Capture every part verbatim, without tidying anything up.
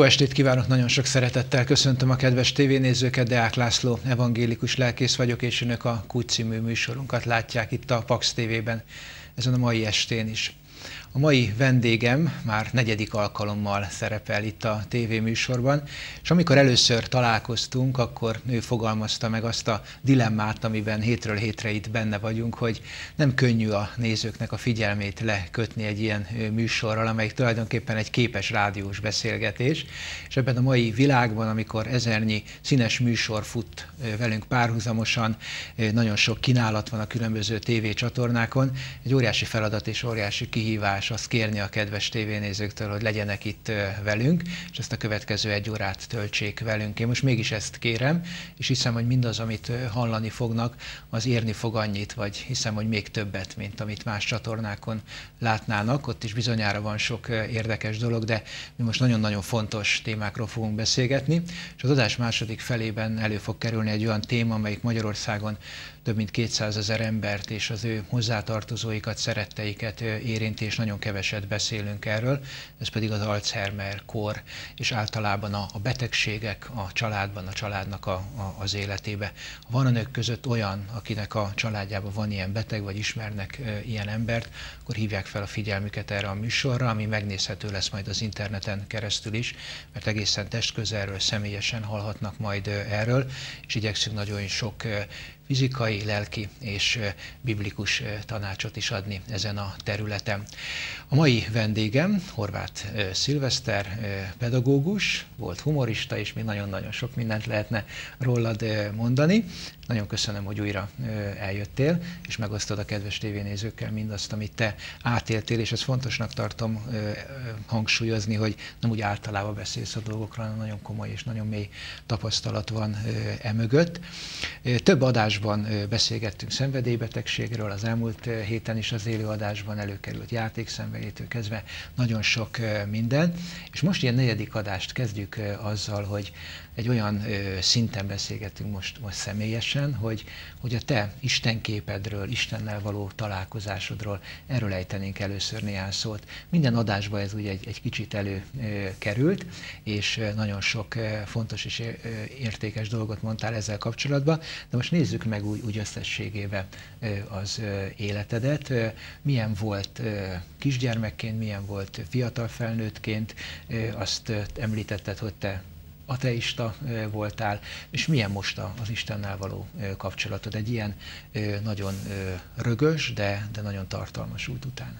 Jó estét kívánok, nagyon sok szeretettel köszöntöm a kedves tévénézőket, Deák László evangélikus lelkész vagyok, és önök a Kút című műsorunkat látják itt a Pax tévében, ezen a mai estén is. A mai vendégem már negyedik alkalommal szerepel itt a tévéműsorban, és amikor először találkoztunk, akkor ő fogalmazta meg azt a dilemmát, amiben hétről hétre itt benne vagyunk, hogy nem könnyű a nézőknek a figyelmét lekötni egy ilyen műsorral, amelyik tulajdonképpen egy képes rádiós beszélgetés, és ebben a mai világban, amikor ezernyi színes műsor fut velünk párhuzamosan, nagyon sok kínálat van a különböző tévécsatornákon, egy óriási feladat és óriási kihívás azt kérni a kedves tévénézőktől, hogy legyenek itt velünk, és ezt a következő egy órát töltsék velünk. Én most mégis ezt kérem, és hiszem, hogy mindaz, amit hallani fognak, az érni fog annyit, vagy hiszem, hogy még többet, mint amit más csatornákon látnának. Ott is bizonyára van sok érdekes dolog, de mi most nagyon-nagyon fontos témákról fogunk beszélgetni, és az adás második felében elő fog kerülni egy olyan téma, amelyik Magyarországon több mint kétszázezer embert és az ő hozzátartozóikat, szeretteiket érinti, és nagyon keveset beszélünk erről, ez pedig az Alzheimer-kór, és általában a, a betegségek a családban, a családnak a, a, az életébe. Ha van a nők között olyan, akinek a családjában van ilyen beteg, vagy ismernek e, ilyen embert, akkor hívják fel a figyelmüket erre a műsorra, ami megnézhető lesz majd az interneten keresztül is, mert egészen testközelről, személyesen hallhatnak majd erről, és igyekszünk nagyon sok e, fizikai, lelki és biblikus tanácsot is adni ezen a területen. A mai vendégem Horváth Szilveszter, pedagógus, volt humorista, és még nagyon-nagyon sok mindent lehetne rólad mondani. Nagyon köszönöm, hogy újra eljöttél, és megosztod a kedves tévénézőkkel mindazt, amit te átéltél, és ezt fontosnak tartom hangsúlyozni, hogy nem úgy általában beszélsz a dolgokról, hanem nagyon komoly és nagyon mély tapasztalat van emögött. Több adásban beszélgettünk szenvedélybetegségről, az elmúlt héten is az élő adásban előkerült játékszenvedélytől kezdve nagyon sok minden, és most ilyen negyedik adást kezdjük azzal, hogy egy olyan ö, szinten beszélgetünk most, most személyesen, hogy, hogy a te istenképedről, Istennel való találkozásodról, erről ejtenénk először néhány szót. Minden adásban ez ugye egy, egy kicsit előkerült, és nagyon sok ö, fontos és ö, értékes dolgot mondtál ezzel kapcsolatban, de most nézzük meg úgy, úgy összességében ö, az ö, életedet. Ö, milyen volt ö, kisgyermekként, milyen volt fiatal felnőttként, ö, azt ö, említetted, hogy te ateista voltál, és milyen most az Istennel való kapcsolatod egy ilyen nagyon rögös, de, de nagyon tartalmas út után?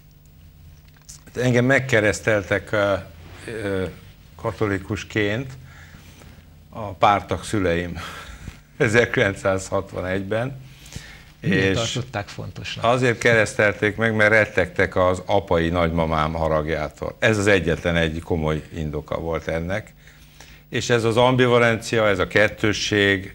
Engem megkereszteltek katolikusként a pártag szüleim ezerkilencszázhatvanegyben. Miért tartották fontosnak? Azért keresztelték meg, mert rettegtek az apai nagymamám haragjától. Ez az egyetlen egy komoly indoka volt ennek. És ez az ambivalencia, ez a kettősség,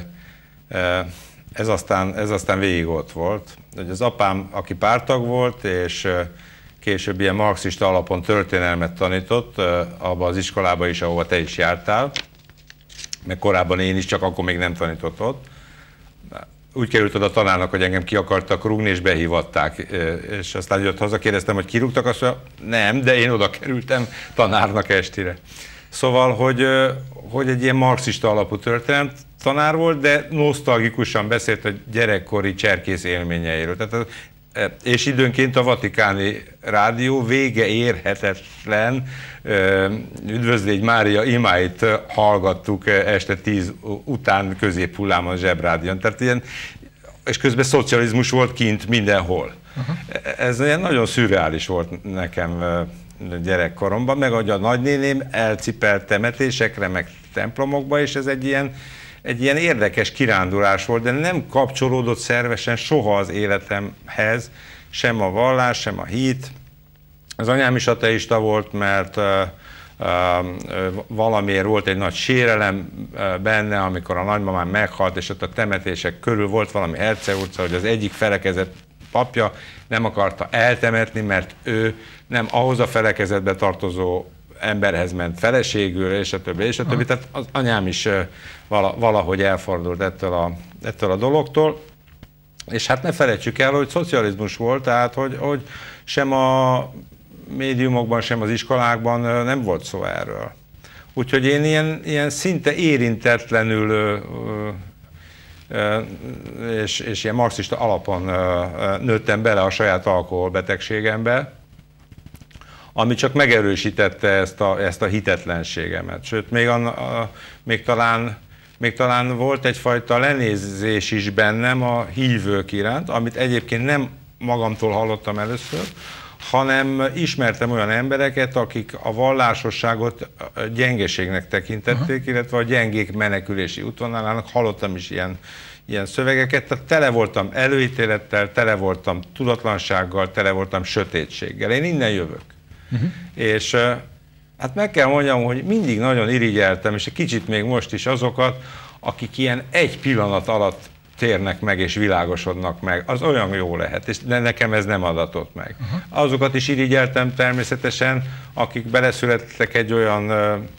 ez aztán, ez aztán végig ott volt. Az apám, aki pártag volt, és később ilyen marxista alapon történelmet tanított, abban az iskolában is, ahova te is jártál, meg korábban én is, csak akkor még nem tanított ott. Úgy került oda a tanárnak, hogy engem ki akartak rúgni, és behívatták. És aztán jött haza, kérdeztem, hogy kirúgtak, azt mondja, nem, de én oda kerültem tanárnak estire. Szóval, hogy, hogy egy ilyen marxista alapú történet tanár volt, de nosztalgikusan beszélt a gyerekkori cserkész élményeiről. Tehát, és időnként a vatikáni rádió vége érhetetlen Üdvözlégy Mária imáit hallgattuk este tíz után középhullámon zsebrádión. Tehát ilyen, és közben szocializmus volt kint mindenhol. Uh-huh. Ez ilyen nagyon szürreális volt nekem gyerekkoromban, meg ahogy a nagynéném elcipelt temetésekre, meg templomokba, és ez egy ilyen, egy ilyen érdekes kirándulás volt, de nem kapcsolódott szervesen soha az életemhez, sem a vallás, sem a hit. Az anyám is ateista volt, mert uh, uh, valamiért volt egy nagy sérelem uh, benne, amikor a nagymamám meghalt, és ott a temetések körül volt valami Herceg utca, hogy az egyik felekezet papja nem akarta eltemetni, mert ő nem ahhoz a felekezetbe tartozó emberhez ment feleségül, és a többi, és a többi. Tehát az anyám is valahogy elfordult ettől a, ettől a dologtól. És hát ne felejtsük el, hogy szocializmus volt, tehát hogy, hogy sem a médiumokban, sem az iskolákban nem volt szó erről. Úgyhogy én ilyen, ilyen szinte érintetlenül ö, ö, és, és ilyen marxista alapon ö, nőttem bele a saját alkoholbetegségembe, ami csak megerősítette ezt a, ezt a hitetlenségemet. Sőt, még, a, a, még, talán, még talán volt egyfajta lenézés is bennem a hívők iránt, amit egyébként nem magamtól hallottam először, hanem ismertem olyan embereket, akik a vallásosságot gyengeségnek tekintették, aha, illetve a gyengék menekülési útvonalának. Hallottam is ilyen, ilyen szövegeket, tehát tele voltam előítélettel, tele voltam tudatlansággal, tele voltam sötétséggel. Én innen jövök. Uh-huh. És hát meg kell mondjam, hogy mindig nagyon irigyeltem, és egy kicsit még most is azokat, akik ilyen egy pillanat alatt térnek meg és világosodnak meg, az olyan jó lehet, és nekem ez nem adatott meg. Uh-huh. Azokat is irigyeltem természetesen, akik beleszülettek egy olyan,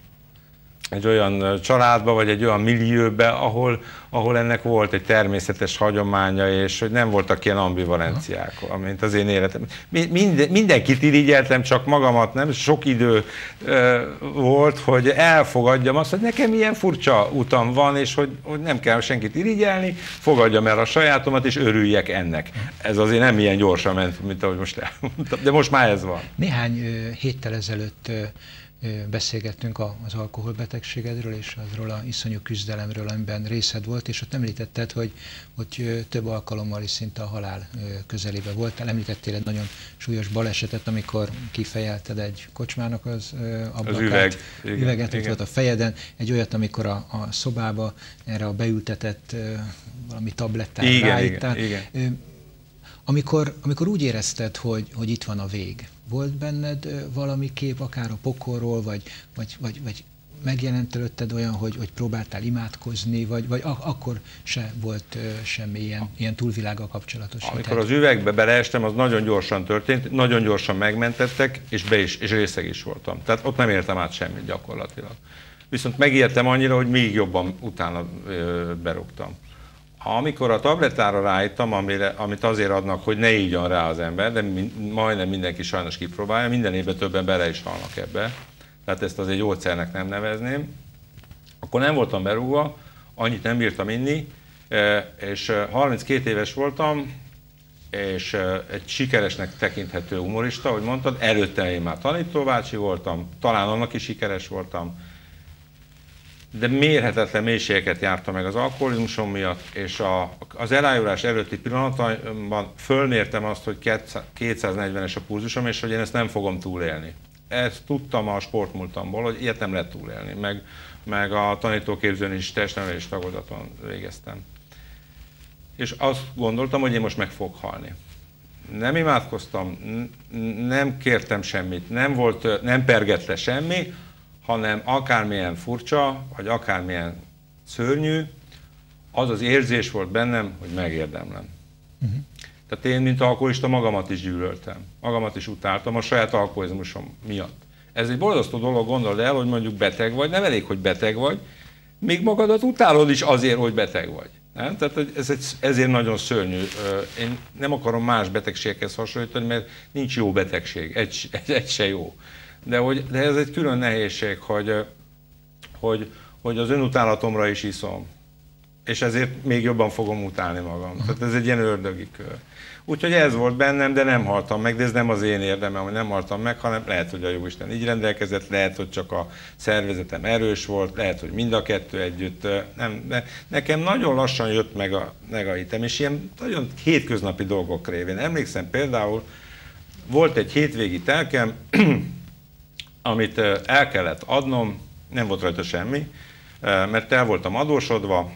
egy olyan családba, vagy egy olyan millióbe, ahol, ahol ennek volt egy természetes hagyománya, és hogy nem voltak ilyen ambivalenciák, uh-huh, mint az én életem. Minden, mindenkit irigyeltem, csak magamat nem. Sok idő uh, volt, hogy elfogadjam azt, hogy nekem ilyen furcsa utam van, és hogy, hogy nem kell senkit irigyelni, fogadjam el a sajátomat, és örüljek ennek. Ez azért nem ilyen gyorsan ment, mint ahogy most elmondtam, de most már ez van. Néhány uh, héttel ezelőtt uh, beszélgettünk az alkoholbetegségedről és azról a iszonyú küzdelemről, amiben részed volt, és ott említetted, hogy, hogy több alkalommal is szinte a halál közelébe voltál. Említettél egy nagyon súlyos balesetet, amikor kifejelted egy kocsmának az ablakát, az üveg, üveget ott volt a fejeden, egy olyat, amikor a, a szobába erre a beültetett valami tablettára igen, ráittál. Igen, igen. Amikor, amikor úgy érezted, hogy, hogy itt van a vég, volt benned valami kép, akár a pokolról, vagy, vagy, vagy, vagy megjelent előtted olyan, hogy, hogy próbáltál imádkozni, vagy, vagy ak akkor se volt semmi ilyen, ilyen túlvilággal kapcsolatos? Amikor az üvegbe beleestem, az nagyon gyorsan történt, nagyon gyorsan megmentettek, és, be is, és részeg is voltam. Tehát ott nem értem át semmit gyakorlatilag. Viszont megijedtem annyira, hogy még jobban utána ö, berúgtam. Amikor a tablettára ráittam, amire, amit azért adnak, hogy ne ígyan rá az ember, de mind, majdnem mindenki sajnos kipróbálja, minden évben többen bele is halnak ebbe, tehát ezt azért gyógyszernek nem nevezném, akkor nem voltam berúgva, annyit nem bírtam inni, és harminckét éves voltam, és egy sikeresnek tekinthető humorista, ahogy mondtad, előtte én már tanítóbácsi voltam, talán annak is sikeres voltam, de mérhetetlen mélységeket jártam meg az alkoholizmusom miatt, és a, az elájulás előtti pillanatban fölmértem azt, hogy kétszáznegyvenes a pulzusom, és hogy én ezt nem fogom túlélni. Ezt tudtam a sportmúltamból, hogy ilyet nem lehet túlélni, meg, meg a tanítóképzőn is testnevelés tagozaton végeztem. És azt gondoltam, hogy én most meg fogok halni. Nem imádkoztam, nem kértem semmit, nem, volt, nem pergett le semmi, hanem akármilyen furcsa, vagy akármilyen szörnyű, az az érzés volt bennem, hogy megérdemlem. Uh-huh. Tehát én, mint alkoholista, magamat is gyűlöltem, magamat is utáltam a saját alkoholizmusom miatt. Ez egy borzasztó dolog, gondold el, hogy mondjuk beteg vagy, nem elég, hogy beteg vagy, még magadat utálod is azért, hogy beteg vagy. Nem? Tehát ez egy, ezért nagyon szörnyű. Én nem akarom más betegséghez hasonlítani, mert nincs jó betegség, egy, egy se jó. De, hogy, de ez egy külön nehézség, hogy, hogy, hogy az önutálatomra is iszom. És ezért még jobban fogom utálni magam. Uh-huh. Tehát ez egy ilyen ördögi kör. Úgyhogy ez volt bennem, de nem haltam meg, de ez nem az én érdemem, hogy nem haltam meg, hanem lehet, hogy a Jóisten így rendelkezett, lehet, hogy csak a szervezetem erős volt, lehet, hogy mind a kettő együtt. Nem, de nekem nagyon lassan jött meg a, meg a hitem, és ilyen nagyon hétköznapi dolgok révén. Emlékszem például, volt egy hétvégi telkem, amit el kellett adnom, nem volt rajta semmi, mert el voltam adósodva,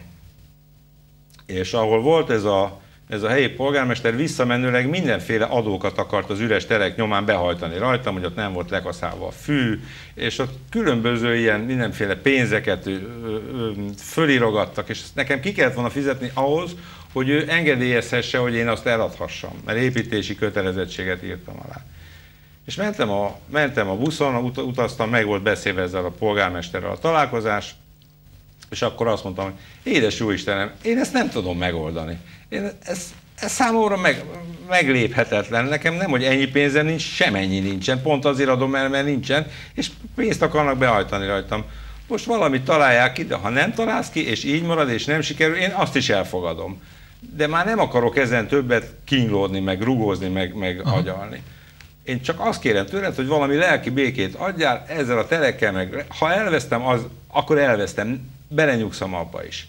és ahol volt ez a, ez a helyi polgármester, visszamenőleg mindenféle adókat akart az üres terek nyomán behajtani rajtam, hogy ott nem volt lekaszálva a fű, és ott különböző ilyen mindenféle pénzeket fölirogattak, és ezt nekem ki kellett volna fizetni ahhoz, hogy ő engedélyezhesse, hogy én azt eladhassam, mert építési kötelezettséget írtam alá. És mentem a, mentem a buszon, ut utaztam, meg volt beszélve ezzel a polgármesterrel a találkozás, és akkor azt mondtam, hogy édes jó Istenem, én ezt nem tudom megoldani. Én, ez, ez számomra meg, megléphetetlen. Nekem nem, hogy ennyi pénzem nincs, semennyi nincsen. Pont azért adom el, mert nincsen, és pénzt akarnak behajtani rajtam. most valamit találják ki, de ha nem találsz ki, és így marad, és nem sikerül, én azt is elfogadom. De már nem akarok ezen többet kínlódni, meg rugózni, meg, meg agyalni. Én csak azt kérem tőled, hogy valami lelki békét adjál ezzel a telekkel, meg ha elvesztem, az, akkor elvesztem, belenyugszom abba is.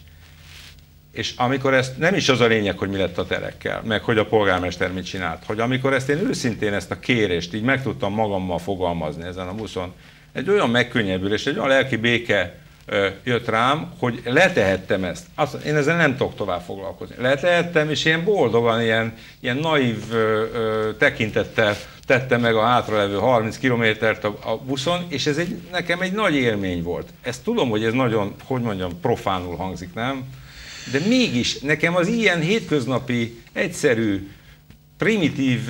És amikor ezt, nem is az a lényeg, hogy mi lett a telekkel, meg hogy a polgármester mit csinált, hogy amikor ezt én őszintén ezt a kérést így meg tudtam magammal fogalmazni ezen a buszon, egy olyan megkönnyebbülés, egy olyan lelki béke ö, jött rám, hogy letehettem ezt. Azt, én ezzel nem tudok tovább foglalkozni. Letehettem, és ilyen boldogan, ilyen, ilyen naív ö, ö, tekintettel tettem meg a hátralevő harminc kilométert a, a buszon, és ez egy, nekem egy nagy élmény volt. Ezt tudom, hogy ez nagyon, hogy mondjam, profánul hangzik, nem? De mégis nekem az ilyen hétköznapi, egyszerű, primitív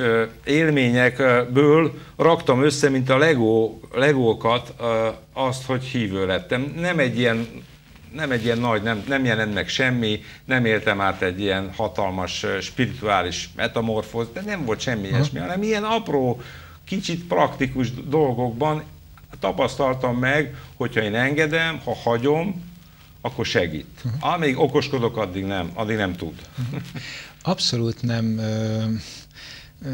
élményekből raktam össze, mint a Lego, legókat, azt, hogy hívő lettem. Nem egy ilyen, nem egy ilyen nagy, nem, nem jelent meg semmi, nem éltem át egy ilyen hatalmas, spirituális metamorfóz, de nem volt semmi ilyesmi, hanem ilyen apró, kicsit praktikus dolgokban tapasztaltam meg, hogyha én engedem, ha hagyom, akkor segít. Amíg okoskodok, addig nem, addig nem tud. Abszolút nem, ö, ö,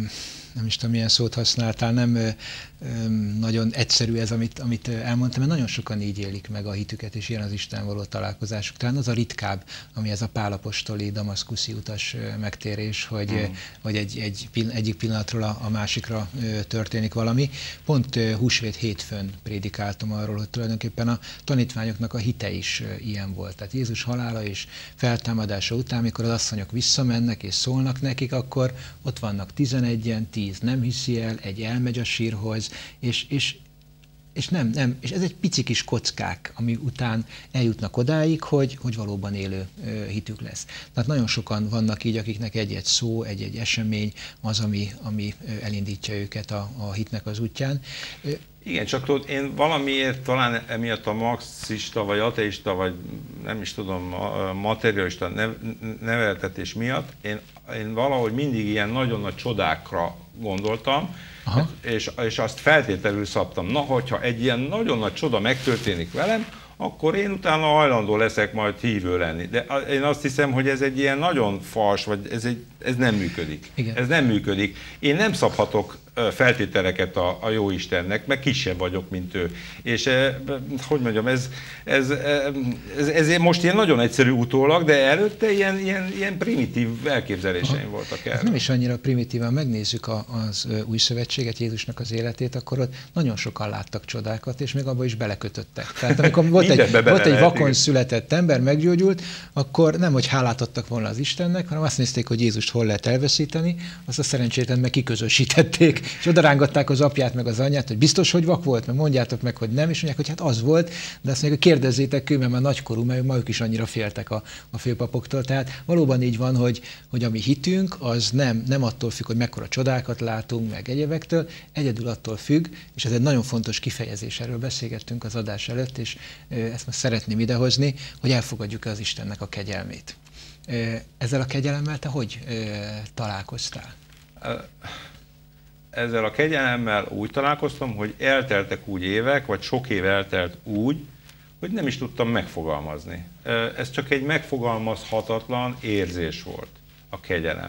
nem is tudom, milyen szót használtál, nem ö, ö, nagyon egyszerű ez, amit, amit elmondtam, mert nagyon sokan így élik meg a hitüket, és ilyen az Isten való találkozásuk. Talán az a ritkább, ami ez a Pál apostoli damaszkuszi utas megtérés, hogy, mm. hogy egy, egy, egyik pillanatról a, a másikra történik valami. Pont húsvét hétfőn prédikáltam arról, hogy tulajdonképpen a tanítványoknak a hite is ilyen volt. Tehát Jézus halála és feltámadása után, amikor az asszonyok visszamennek és szólnak nekik, akkor ott vannak tizenegyen, tíz nem hiszi el, egy elmegy a sírhoz, és, és, és, nem, nem, és ez egy pici kis kockák, ami után eljutnak odáig, hogy, hogy valóban élő ö, hitük lesz. Tehát nagyon sokan vannak így, akiknek egy-egy szó, egy-egy esemény az, ami, ami elindítja őket a, a hitnek az útján. Igen, csak tudod, én valamiért talán emiatt a marxista, vagy ateista, vagy nem is tudom, materialista neveltetés miatt, én, én valahogy mindig ilyen nagyon nagy csodákra gondoltam, és, és azt feltételül szabtam. Na, hogyha egy ilyen nagyon nagy csoda megtörténik velem, akkor én utána hajlandó leszek majd hívő lenni. De én azt hiszem, hogy ez egy ilyen nagyon fals, vagy ez, egy, ez nem működik. Igen. Ez nem működik. Én nem szabhatok feltételeket a, a Jóistennek, meg kisebb vagyok, mint ő. És hogy mondjam, ez, ez, ez, ez most ilyen nagyon egyszerű utólag, de előtte ilyen, ilyen, ilyen primitív elképzeléseim voltak erről. Nem is annyira primitívan megnézzük a, az új szövetséget, Jézusnak az életét, akkor ott nagyon sokan láttak csodákat, és még abba is belekötöttek. Tehát amikor volt egy, volt egy vakon igen. született ember, meggyógyult, akkor nem, hogy hálát adtak volna az Istennek, hanem azt nézték, hogy Jézust hol lehet elveszíteni, azt a szerencsétlen meg kiközösítették, és odarángatták az apját meg az anyját, hogy biztos, hogy vak volt, mert mondjátok meg, hogy nem, és mondják, hogy hát az volt, de azt mondják, hogy kérdezzétek ő, mert már nagykorú, mert ma ők is annyira féltek a, a főpapoktól. Tehát valóban így van, hogy, hogy a mi hitünk, az nem, nem attól függ, hogy mekkora csodákat látunk, meg egyebektől, egyedül attól függ, és ez egy nagyon fontos kifejezés, erről beszélgettünk az adás előtt, és ezt most szeretném idehozni, hogy elfogadjuk-e az Istennek a kegyelmét. Ezzel a kegyelemmel te hogy találkoztál? Ezzel a kegyelemmel úgy találkoztam, hogy elteltek úgy évek, vagy sok év eltelt úgy, hogy nem is tudtam megfogalmazni. Ez csak egy megfogalmazhatatlan érzés volt, a kegyelem.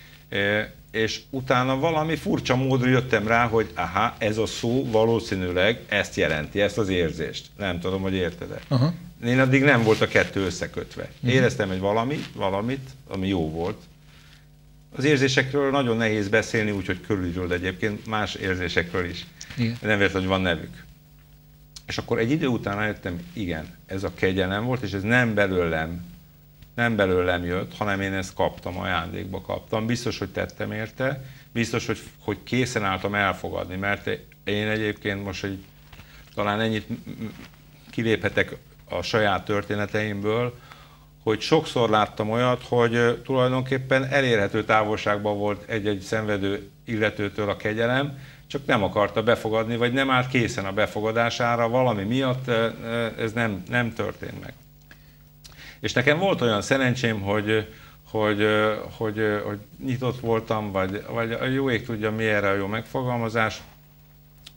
És utána valami furcsa módra jöttem rá, hogy aha, ez a szó valószínűleg ezt jelenti, ezt az érzést. Nem tudom, hogy érted-e. Uh-huh. Én addig nem volt a kettő összekötve. Uh-huh. Éreztem egy valami, valamit, ami jó volt. Az érzésekről nagyon nehéz beszélni, úgyhogy körülről, de egyébként más érzésekről is. Igen. Nem véletlen, hogy van nevük. És akkor egy idő után rájöttem, igen, ez a kegyelem volt, és ez nem belőlem, nem belőlem jött, hanem én ezt kaptam, ajándékba kaptam. Biztos, hogy tettem érte, biztos, hogy, hogy készen álltam elfogadni, mert én egyébként most egy, talán ennyit kiléphetek a saját történeteimből, hogy sokszor láttam olyat, hogy tulajdonképpen elérhető távolságban volt egy-egy szenvedő illetőtől a kegyelem, csak nem akarta befogadni, vagy nem állt készen a befogadására, valami miatt ez nem, nem történt meg. És nekem volt olyan szerencsém, hogy, hogy, hogy, hogy nyitott voltam, vagy, vagy a jó ég tudja, mi erre a jó megfogalmazás,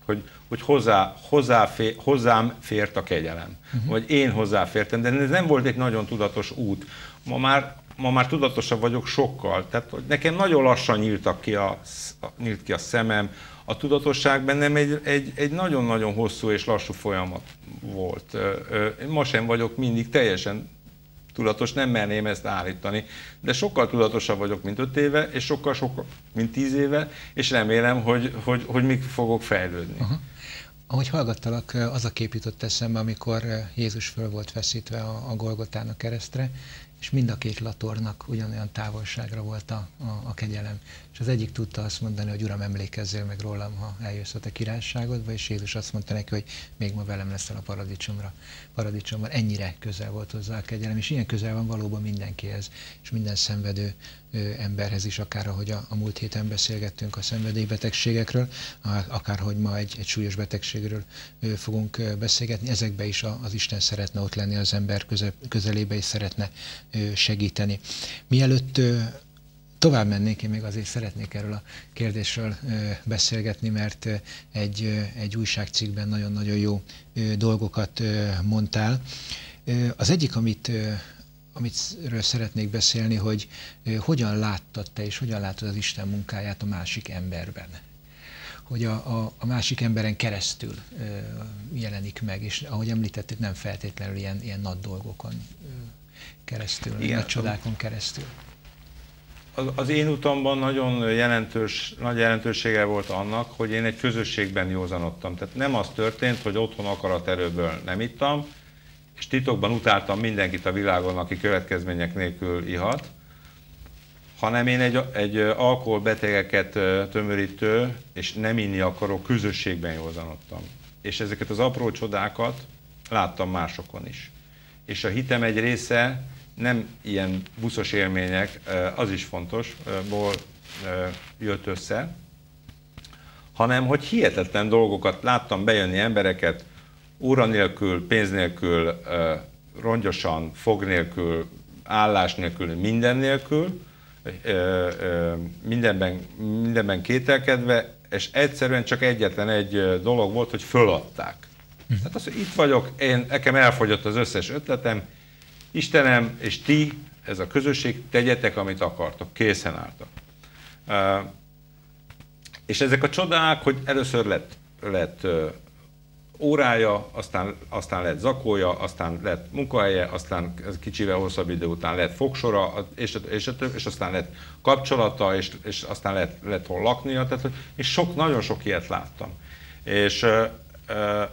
hogy, hogy hozzá, hozzáfér, hozzám fért a kegyelem, uh-huh. vagy én hozzáfértem, de ez nem volt egy nagyon tudatos út. Ma már, ma már tudatosabb vagyok sokkal, tehát hogy nekem nagyon lassan nyíltak ki a, nyílt ki a szemem, a tudatosság bennem egy, egy, egy nagyon-nagyon hosszú és lassú folyamat volt. Ma sem vagyok mindig teljesen tudatos, nem merném ezt állítani, de sokkal tudatosabb vagyok, mint öt éve, és sokkal, sokkal, mint tíz éve, és remélem, hogy, hogy, hogy még fogok fejlődni. Aha. Ahogy hallgattalak, az a kép jutott eszembe, amikor Jézus föl volt feszítve a, a Golgotán a keresztre, és mind a két latornak ugyanolyan távolságra volt a, a, a kegyelem. És az egyik tudta azt mondani, hogy Uram, emlékezzél meg rólam, ha eljössz a te királyságodba, és Jézus azt mondta neki, hogy még ma velem leszel a paradicsomra. Paradicsomban ennyire közel volt hozzá a kegyelem, és ilyen közel van valóban mindenkihez, és minden szenvedő ö, emberhez is, akár ahogy a, a múlt héten beszélgettünk a szenvedélybetegségekről, akár hogy ma egy, egy súlyos betegségről ö, fogunk ö, beszélgetni, ezekbe is a, az Isten szeretne ott lenni az ember köze, közelébe, és szeretne ö, segíteni. Mielőtt ö, tovább mennék, én még azért szeretnék erről a kérdésről ö, beszélgetni, mert ö, egy, ö, egy újságcikkben nagyon-nagyon jó ö, dolgokat ö, mondtál. Ö, az egyik, amit, ö, amitről szeretnék beszélni, hogy ö, hogyan láttad te, és hogyan látod az Isten munkáját a másik emberben. Hogy a, a, a másik emberen keresztül ö, jelenik meg, és ahogy említetted, nem feltétlenül ilyen, ilyen nagy dolgokon ö, keresztül, igen, nagy csodákon keresztül. Az, az én utamban nagyon jelentős, nagy jelentősége volt annak, hogy én egy közösségben józanodtam. Tehát nem az történt, hogy otthon akaraterőből nem ittam, és titokban utáltam mindenkit a világon, aki következmények nélkül ihat, hanem én egy, egy alkoholbetegeket tömörítő és nem inni akaró közösségben józanodtam. És ezeket az apró csodákat láttam másokon is. És a hitem egy része nem ilyen buszos élmények, az is fontos, ból jött össze, hanem hogy hihetetlen dolgokat láttam bejönni embereket, óra nélkül, pénz nélkül, rongyosan, fog nélkül, állás nélkül, minden nélkül, mindenben, mindenben kételkedve, és egyszerűen csak egyetlen egy dolog volt, hogy föladták. Tehát az, hogy itt vagyok, én, nekem elfogyott az összes ötletem, Istenem és ti, ez a közösség, tegyetek, amit akartok, készen álltak. Uh, és ezek a csodák, hogy először lett, lett uh, órája, aztán, aztán lett zakója, aztán lett munkahelye, aztán kicsivel hosszabb idő után lett fogsora, és, és, és, és aztán lett kapcsolata, és, és aztán lett, lett hol laknia, tehát, és sok, nagyon sok ilyet láttam. És uh, uh,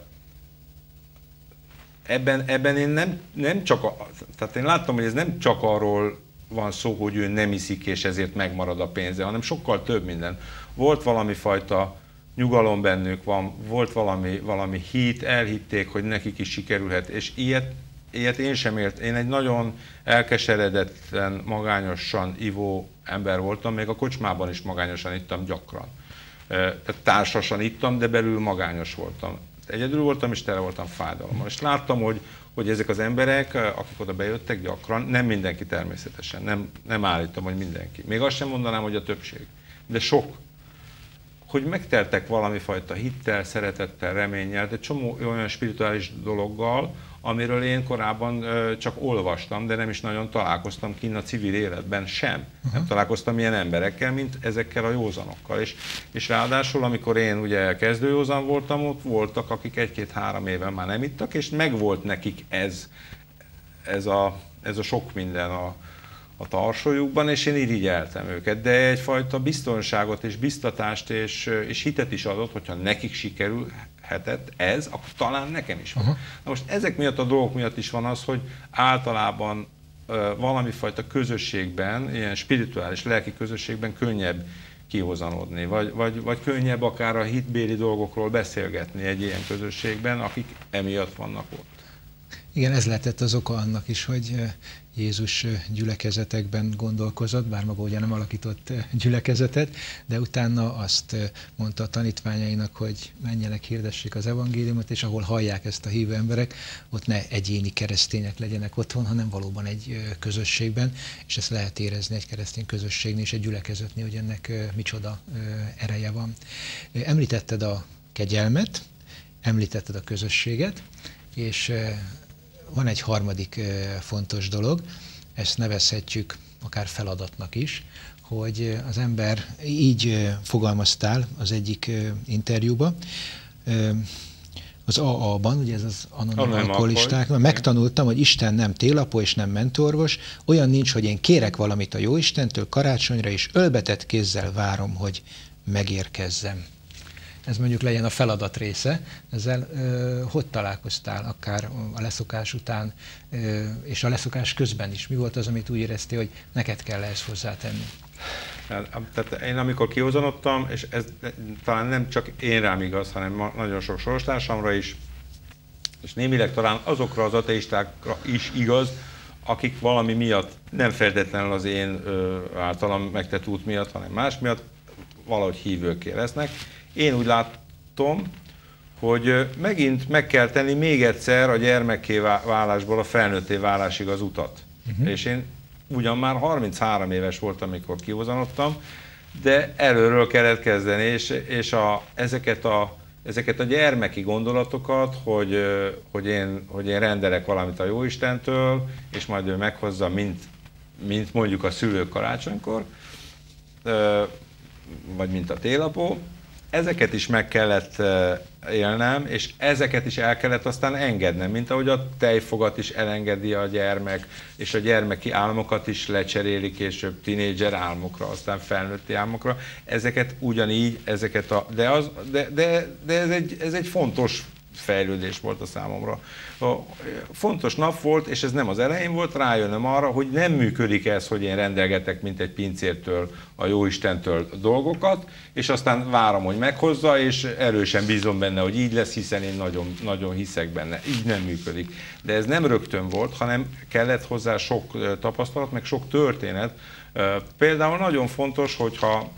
Ebben, ebben én nem, nem csak, a, tehát én láttam, hogy ez nem csak arról van szó, hogy ő nem iszik, és ezért megmarad a pénze, hanem sokkal több minden. Volt valami fajta nyugalom bennük, van, volt valami, valami hit, elhitték, hogy nekik is sikerülhet, és ilyet, ilyet én sem ért. Én egy nagyon elkeseredetlen, magányosan ivó ember voltam, még a kocsmában is magányosan ittam gyakran. Tehát társasan ittam, de belül magányos voltam. Egyedül voltam, és tele voltam fájdalommal. És láttam, hogy, hogy ezek az emberek, akik oda bejöttek gyakran, nem mindenki természetesen, nem, nem állítom, hogy mindenki. Még azt sem mondanám, hogy a többség, de sok. Hogy megteltek valami fajta hittel, szeretettel, reménnyel, de csomó olyan spirituális dologgal, amiről én korábban csak olvastam, de nem is nagyon találkoztam kint a civil életben sem. Uh-huh. Nem találkoztam ilyen emberekkel, mint ezekkel a józanokkal. És, és ráadásul, amikor én ugye kezdőjózan voltam, ott voltak, akik egy-két-három éven már nem ittak, és megvolt nekik ez, ez, a, ez a sok minden a, a tarsójukban, és én irigyeltem őket. De egyfajta biztonságot és biztatást és, és hitet is adott, hogyha nekik sikerül, hetett ez, akkor talán nekem is van. Uh-huh. Na most ezek miatt a dolgok miatt is van az, hogy általában uh, valami fajta közösségben, ilyen spirituális, lelki közösségben könnyebb kihozanodni, vagy, vagy, vagy könnyebb akár a hitbéli dolgokról beszélgetni egy ilyen közösségben, akik emiatt vannak ott. Igen, ez lehetett az oka annak is, hogy Jézus gyülekezetekben gondolkozott, bár maga ugye nem alakított gyülekezetet, de utána azt mondta a tanítványainak, hogy menjenek, hirdessék az evangéliumot, és ahol hallják ezt a hívő emberek, ott ne egyéni keresztények legyenek otthon, hanem valóban egy közösségben, és ezt lehet érezni egy keresztény közösségnél és egy gyülekezetnél, hogy ennek micsoda ereje van. Említetted a kegyelmet, említetted a közösséget, és van egy harmadik fontos dolog, ezt nevezhetjük akár feladatnak is, hogy az ember, így fogalmaztál az egyik interjúba, az á á-ban, ugye ez az anonim alkoholisták, megtanultam, hogy Isten nem télapó és nem mentorvos, olyan nincs, hogy én kérek valamit a Jóistentől karácsonyra, és ölbetett kézzel várom, hogy megérkezzem. Ez mondjuk legyen a feladat része. Ezzel ö, hogy találkoztál, akár a leszokás után, ö, és a leszokás közben is? Mi volt az, amit úgy éreztél, hogy neked kell ezt hozzátenni? Tehát én amikor kihozanodtam, és ez talán nem csak én rám igaz, hanem nagyon sok sorostársamra is, és némileg talán azokra az ateistákra is igaz, akik valami miatt, nem feltétlenül az én ö, általam megtett út miatt, hanem más miatt valahogy hívőké lesznek. Én úgy látom, hogy megint meg kell tenni még egyszer a gyermekké válásból a felnőtté válásig az utat. Uh-huh. És én ugyan már harminchárom éves voltam, amikor kihozanodtam, de előről kellett kezdeni, és, és a, ezeket, a, ezeket a gyermeki gondolatokat, hogy, hogy, én, hogy én rendelek valamit a Jóistentől, és majd ő meghozza, mint, mint mondjuk a szülők karácsonykor, vagy mint a télapó, ezeket is meg kellett élnem, és ezeket is el kellett aztán engednem, mint ahogy a tejfogat is elengedi a gyermek, és a gyermeki álmokat is lecseréli később tinédzser álmokra, aztán felnőtti álmokra. Ezeket ugyanígy, ezeket a, de, az, de, de, de ez, egy, ez egy fontos fejlődés volt a számomra. A fontos nap volt, és ez nem az elején volt, rájönnöm arra, hogy nem működik ez, hogy én rendelgetek, mint egy pincértől, a Jóistentől dolgokat, és aztán várom, hogy meghozza, és erősen bízom benne, hogy így lesz, hiszen én nagyon, nagyon hiszek benne. Így nem működik. De ez nem rögtön volt, hanem kellett hozzá sok tapasztalat, meg sok történet. Például nagyon fontos, hogyha,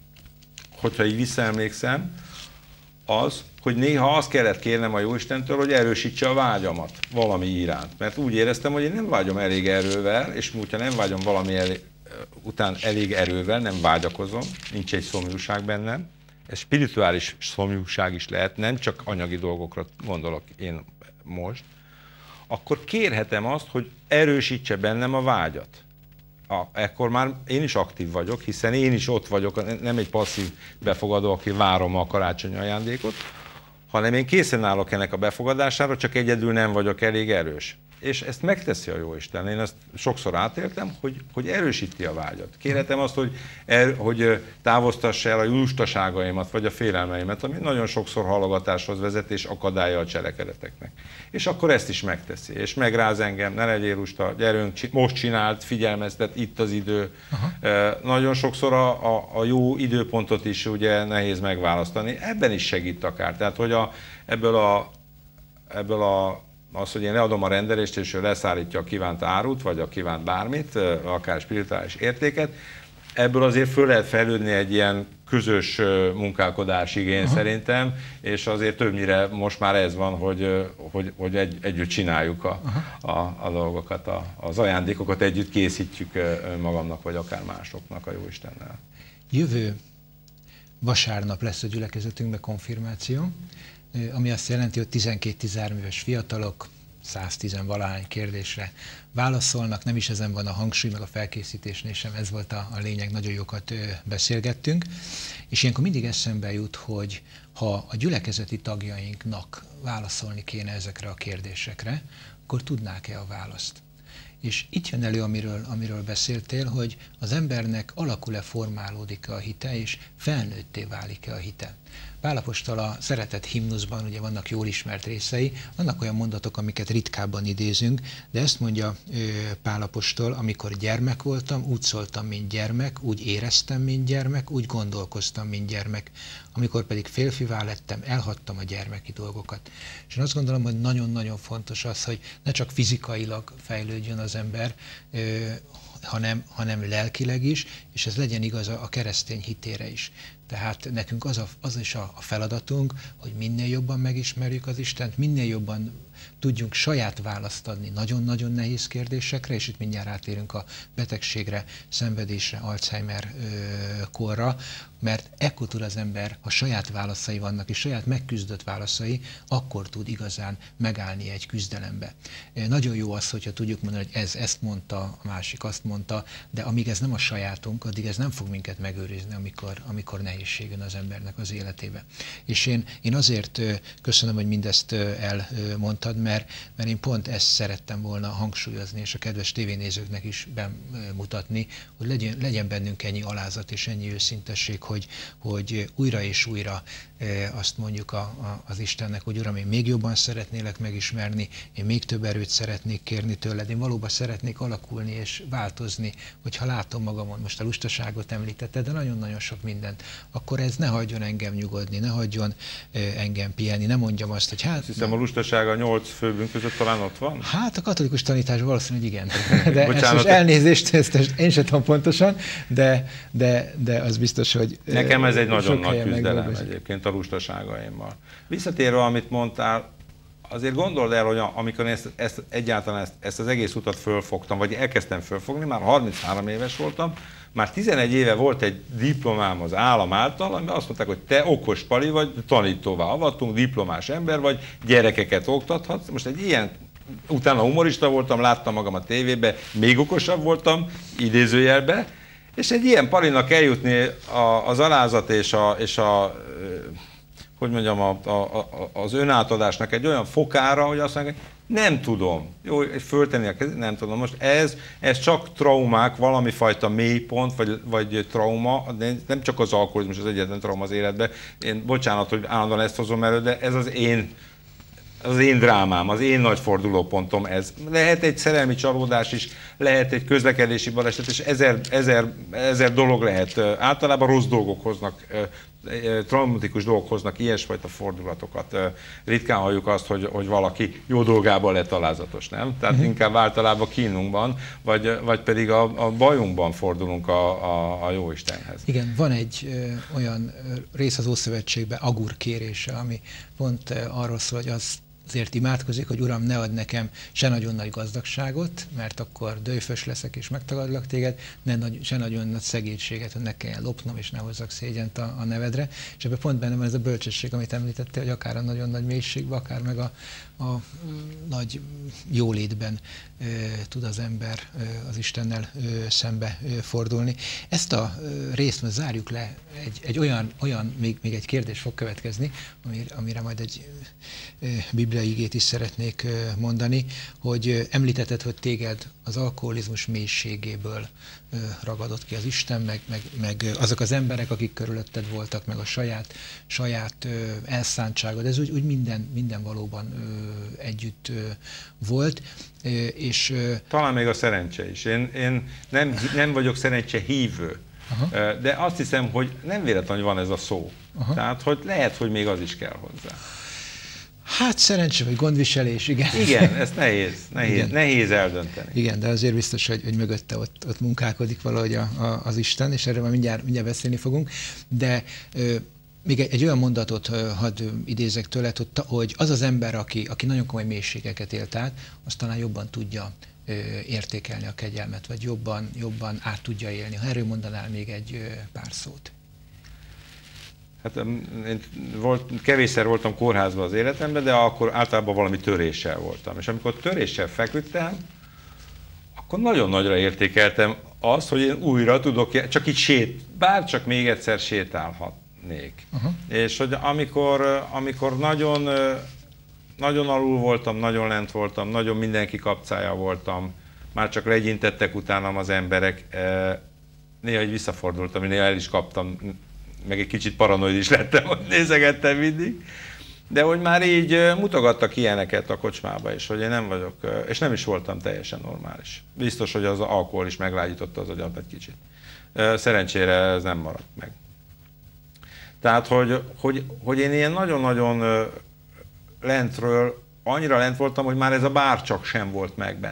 hogyha így visszaemlékszem, az, hogy néha azt kellett kérnem a Jóistentől, hogy erősítse a vágyamat valami iránt. Mert úgy éreztem, hogy én nem vágyom elég erővel, és hogyha nem vágyom valami elég, után elég erővel, nem vágyakozom, nincs egy szomjúság bennem. Ez spirituális szomjúság is lehet, nem csak anyagi dolgokra gondolok én most. Akkor kérhetem azt, hogy erősítse bennem a vágyat. A, ekkor már én is aktív vagyok, hiszen én is ott vagyok, nem egy passzív befogadó, aki várom a karácsonyi ajándékot, hanem én készen állok ennek a befogadására, csak egyedül nem vagyok elég erős. És ezt megteszi a Jóisten. Én ezt sokszor átéltem, hogy, hogy erősíti a vágyat. Kérhetem azt, hogy, er, hogy távoztassa el a lustaságaimat, vagy a félelmeimet, ami nagyon sokszor halogatáshoz vezet, és akadálya a cselekedeteknek. És akkor ezt is megteszi, és megráz engem, ne legyél lusta, gyerünk, most csinált, figyelmeztet, itt az idő. Aha. Nagyon sokszor a, a, a jó időpontot is ugye nehéz megválasztani. Ebben is segít akár. Tehát, hogy a, ebből a, ebből a az, hogy én leadom a rendelést, és ő leszállítja a kívánt árut, vagy a kívánt bármit, akár spirituális értéket, ebből azért föl lehet fejlődni egy ilyen közös munkálkodás igény Aha. szerintem, és azért többnyire most már ez van, hogy, hogy, hogy egy, együtt csináljuk a, a, a dolgokat, a, az ajándékokat együtt készítjük magamnak, vagy akár másoknak a Jóistennel. Jövő vasárnap lesz a gyülekezetünkben konfirmáció, ami azt jelenti, hogy tizenkét-tizenhárom éves fiatalok száztíz valahány kérdésre válaszolnak, nem is ezen van a hangsúly, meg a felkészítésnél sem, ez volt a, a lényeg, nagyon jókat ö, beszélgettünk, és ilyenkor mindig eszembe jut, hogy ha a gyülekezeti tagjainknak válaszolni kéne ezekre a kérdésekre, akkor tudnák-e a választ? És itt jön elő, amiről, amiről beszéltél, hogy az embernek alakul-e, formálódik-e a hite, és felnőtté válik-e a hite. Pál apostol a Szeretet himnuszban ugye vannak jól ismert részei, vannak olyan mondatok, amiket ritkábban idézünk, de ezt mondja Pál apostol, amikor gyermek voltam, úgy szóltam, mint gyermek, úgy éreztem, mint gyermek, úgy gondolkoztam, mint gyermek. Amikor pedig férfivá lettem, elhagytam a gyermeki dolgokat. És én azt gondolom, hogy nagyon-nagyon fontos az, hogy ne csak fizikailag fejlődjön az ember, hanem, hanem lelkileg is, és ez legyen igaz a keresztény hitére is. Tehát nekünk az, a, az is a, a feladatunk, hogy minél jobban megismerjük az Istent, minél jobban tudjunk saját választ adni nagyon-nagyon nehéz kérdésekre, és itt mindjárt átérünk a betegségre, szenvedésre, Alzheimer ö, korra, mert ekkor tud az ember, ha saját válaszai vannak, és saját megküzdött válaszai, akkor tud igazán megállni egy küzdelembe. Nagyon jó az, hogyha tudjuk mondani, hogy ez ezt mondta, a másik azt mondta, de amíg ez nem a sajátunk, addig ez nem fog minket megőrizni, amikor, amikor nehézség jön az embernek az életébe. És én, én azért köszönöm, hogy mindezt elmondtad, mert, mert én pont ezt szerettem volna hangsúlyozni, és a kedves tévénézőknek is bemutatni, hogy legyen, legyen bennünk ennyi alázat és ennyi őszintesség, hogy, hogy újra és újra azt mondjuk a, a, az Istennek, hogy Uram, én még jobban szeretnélek megismerni, én még több erőt szeretnék kérni tőled, én valóban szeretnék alakulni és változni, hogyha látom magamon, most a lustaságot említetted, de nagyon-nagyon sok mindent, akkor ez ne hagyjon engem nyugodni, ne hagyjon engem pihenni, ne mondjam azt, hogy hát... Azt hiszem, a lustaság a nyolc főbűn között talán ott van? Hát a katolikus tanítás valószínűleg igen. De ezt most elnézést, ezt én sem tudom pontosan, de, de, de az biztos, hogy... Nekem ez egy nagyon nagy küzdelem egyébként a lustaságaimmal. Visszatérve, amit mondtál, azért gondold el, hogy amikor ezt, ezt egyáltalán ezt, ezt az egész utat fölfogtam, vagy elkezdtem fölfogni, már harminchárom éves voltam, már tizenegy éve volt egy diplomám az állam által, amiben azt mondták, hogy te okos pali vagy, tanítóvá avatunk, diplomás ember vagy, gyerekeket oktathatsz. Most egy ilyen, utána humorista voltam, láttam magam a tévébe, még okosabb voltam, idézőjelbe, és egy ilyen palinak eljutni az alázat és a, és a hogy mondjam, a, a, az önátadásnak egy olyan fokára, hogy azt mondják, nem tudom, jó, föltenni a kezét, nem tudom. Most ez, ez csak traumák, valami fajta mélypont, vagy, vagy trauma, de nem csak az alkoholizmus az egyetlen trauma az életben. Én, bocsánat, hogy állandóan ezt hozom elő, de ez az én, az én drámám, az én nagy fordulópontom ez. Lehet egy szerelmi csalódás is, lehet egy közlekedési baleset, és ezer, ezer, ezer dolog lehet. Általában rossz dolgok hoznak, traumatikus dolgok hoznak ilyesfajta fordulatokat. Ritkán halljuk azt, hogy, hogy valaki jó dolgában lett alázatos, nem? Tehát uh-huh. inkább általában kínunkban, vagy, vagy pedig a, a bajunkban fordulunk a, a, a Jóistenhez. Igen, van egy ö, olyan rész az Ószövetségben, Agur kérése, ami pont ö, arról szól, hogy az azért imádkozik, hogy Uram, ne add nekem se nagyon nagy gazdagságot, mert akkor dőfös leszek és megtagadlak téged, ne nagy, se nagyon nagy szegénységet, hogy ne kelljen lopnom és ne hozzak szégyent a, a nevedre. És ebben pont benne van ez a bölcsesség, amit említettél, hogy akár a nagyon nagy mélységben, akár meg a, a nagy jólétben e, tud az ember e, az Istennel e, szembe e, fordulni. Ezt a e, részt most zárjuk le, egy, egy olyan, olyan még, még egy kérdés fog következni, amire, amire majd egy e, bibliai igét is szeretnék e, mondani, hogy e, említetted, hogy téged az alkoholizmus mélységéből e, ragadott ki az Isten, meg, meg, meg azok az emberek, akik körülötted voltak, meg a saját, saját e, elszántságod. Ez úgy, úgy minden, minden valóban e, együtt ö, volt, ö, és... Ö, talán még a szerencse is. Én, én nem, nem vagyok szerencse hívő, aha. de azt hiszem, hogy nem véletlenül van ez a szó. Aha. Tehát, hogy lehet, hogy még az is kell hozzá. Hát szerencse, vagy gondviselés, igen. Igen, ez nehéz, nehéz, igen. nehéz eldönteni. Igen, de azért biztos, hogy, hogy mögötte ott, ott munkálkodik valahogy a, a, az Isten, és erről már mindjárt, mindjárt beszélni fogunk, de... Ö, Még egy, egy olyan mondatot hadd idézek tőled, hogy, hogy az az ember, aki, aki nagyon komoly mélységeket élt át, az talán jobban tudja ö, értékelni a kegyelmet, vagy jobban, jobban át tudja élni. Ha erről mondanál még egy ö, pár szót. Hát én volt, kevésszer voltam kórházban az életemben, de akkor általában valami töréssel voltam. És amikor töréssel feküdtem, akkor nagyon nagyra értékeltem azt, hogy én újra tudok, csak így sét, bár csak még egyszer sétálhat. Uh-huh. És hogy amikor, amikor nagyon, nagyon alul voltam, nagyon lent voltam, nagyon mindenki kapcája voltam, már csak legyintettek utánam az emberek, néha így visszafordultam, néha el is kaptam, meg egy kicsit paranoid is lettem, hogy nézegettem mindig, de hogy már így mutogattak ilyeneket a kocsmába is, hogy én nem vagyok, és nem is voltam teljesen normális. Biztos, hogy az alkohol is meglágyította az agyat egy kicsit. Szerencsére ez nem maradt meg. Tehát, hogy, hogy, hogy én ilyen nagyon-nagyon lentről, annyira lent voltam, hogy már ez a bárcsak sem volt meg bennem.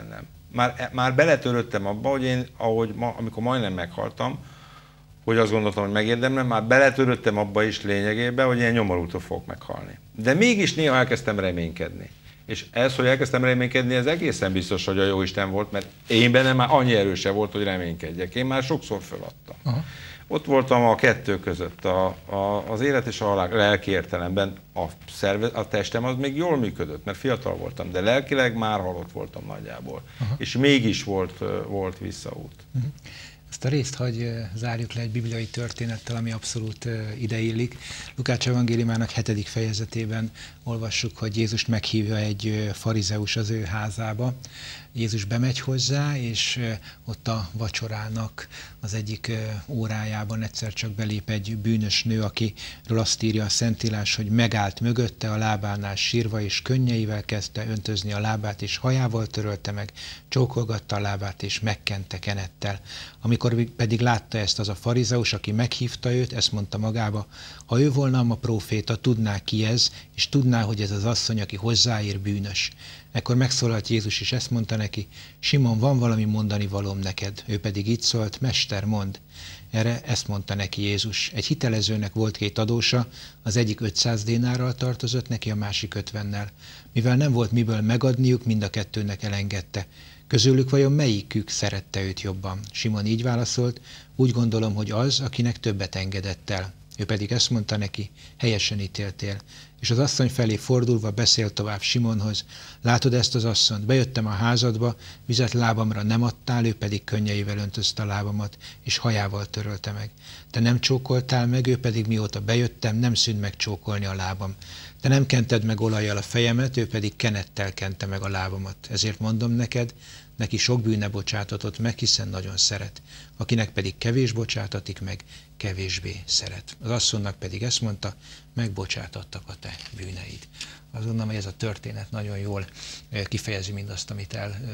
már, már beletörődtem abba, hogy én, ahogy ma, amikor majdnem meghaltam, hogy azt gondoltam, hogy megérdemlem, már beletörődtem abba is lényegében, hogy ilyen nyomorultól fogok meghalni. De mégis néha elkezdtem reménykedni. És ez, hogy elkezdtem reménykedni, ez egészen biztos, hogy a Jóisten volt, mert én bennem már annyi erőse volt, hogy reménykedjek. Én már sokszor föladtam. Aha. Ott voltam a kettő között, a, a, az élet és a halál lelki értelemben. A, szervez, a testem az még jól működött, mert fiatal voltam, de lelkileg már halott voltam nagyjából. Aha. És mégis volt, volt visszaút. Uh-huh. Ezt a részt hagy zárjuk le egy bibliai történettel, ami abszolút ideillik. Lukács evangéliumának hetedik fejezetében olvassuk, hogy Jézust meghívja egy farizeus az ő házába. Jézus bemegy hozzá, és ott a vacsorának az egyik órájában egyszer csak belép egy bűnös nő, akiről azt írja a Szentírás, hogy megállt mögötte, a lábánál sírva, és könnyeivel kezdte öntözni a lábát, és hajával törölte meg, csókolgatta a lábát, és megkente kenettel. Amikor pedig látta ezt az a farizeus, aki meghívta őt, ezt mondta magába, ha ő volna a próféta, tudná ki ez, és tudná, hogy ez az asszony, aki hozzáér, bűnös. Ekkor megszólalt Jézus, és ezt mondta neki, Simon, van valami mondani valóm neked. Ő pedig így szólt, Mester, mondd. Erre ezt mondta neki Jézus. Egy hitelezőnek volt két adósa, az egyik ötszáz dénárral tartozott neki, a másik ötvennel. Mivel nem volt miből megadniuk, mind a kettőnek elengedte. Közülük vajon melyikük szerette őt jobban? Simon így válaszolt, úgy gondolom, hogy az, akinek többet engedett el. Ő pedig ezt mondta neki, helyesen ítéltél. És az asszony felé fordulva beszélt tovább Simonhoz, látod ezt az asszonyt, bejöttem a házadba, vizet lábamra nem adtál, ő pedig könnyeivel öntözte a lábamat, és hajával törölte meg. Te nem csókoltál meg, ő pedig mióta bejöttem, nem szűnt meg csókolni a lábam. Te nem kented meg olajjal a fejemet, ő pedig kenettel kente meg a lábamat. Ezért mondom neked, neki sok bűne bocsátatott meg, hiszen nagyon szeret. Akinek pedig kevés bocsátatik meg, kevésbé szeret. Az asszonynak pedig ezt mondta, megbocsátattak a te bűneid. Azt gondolom, hogy ez a történet nagyon jól kifejezi mindazt, amit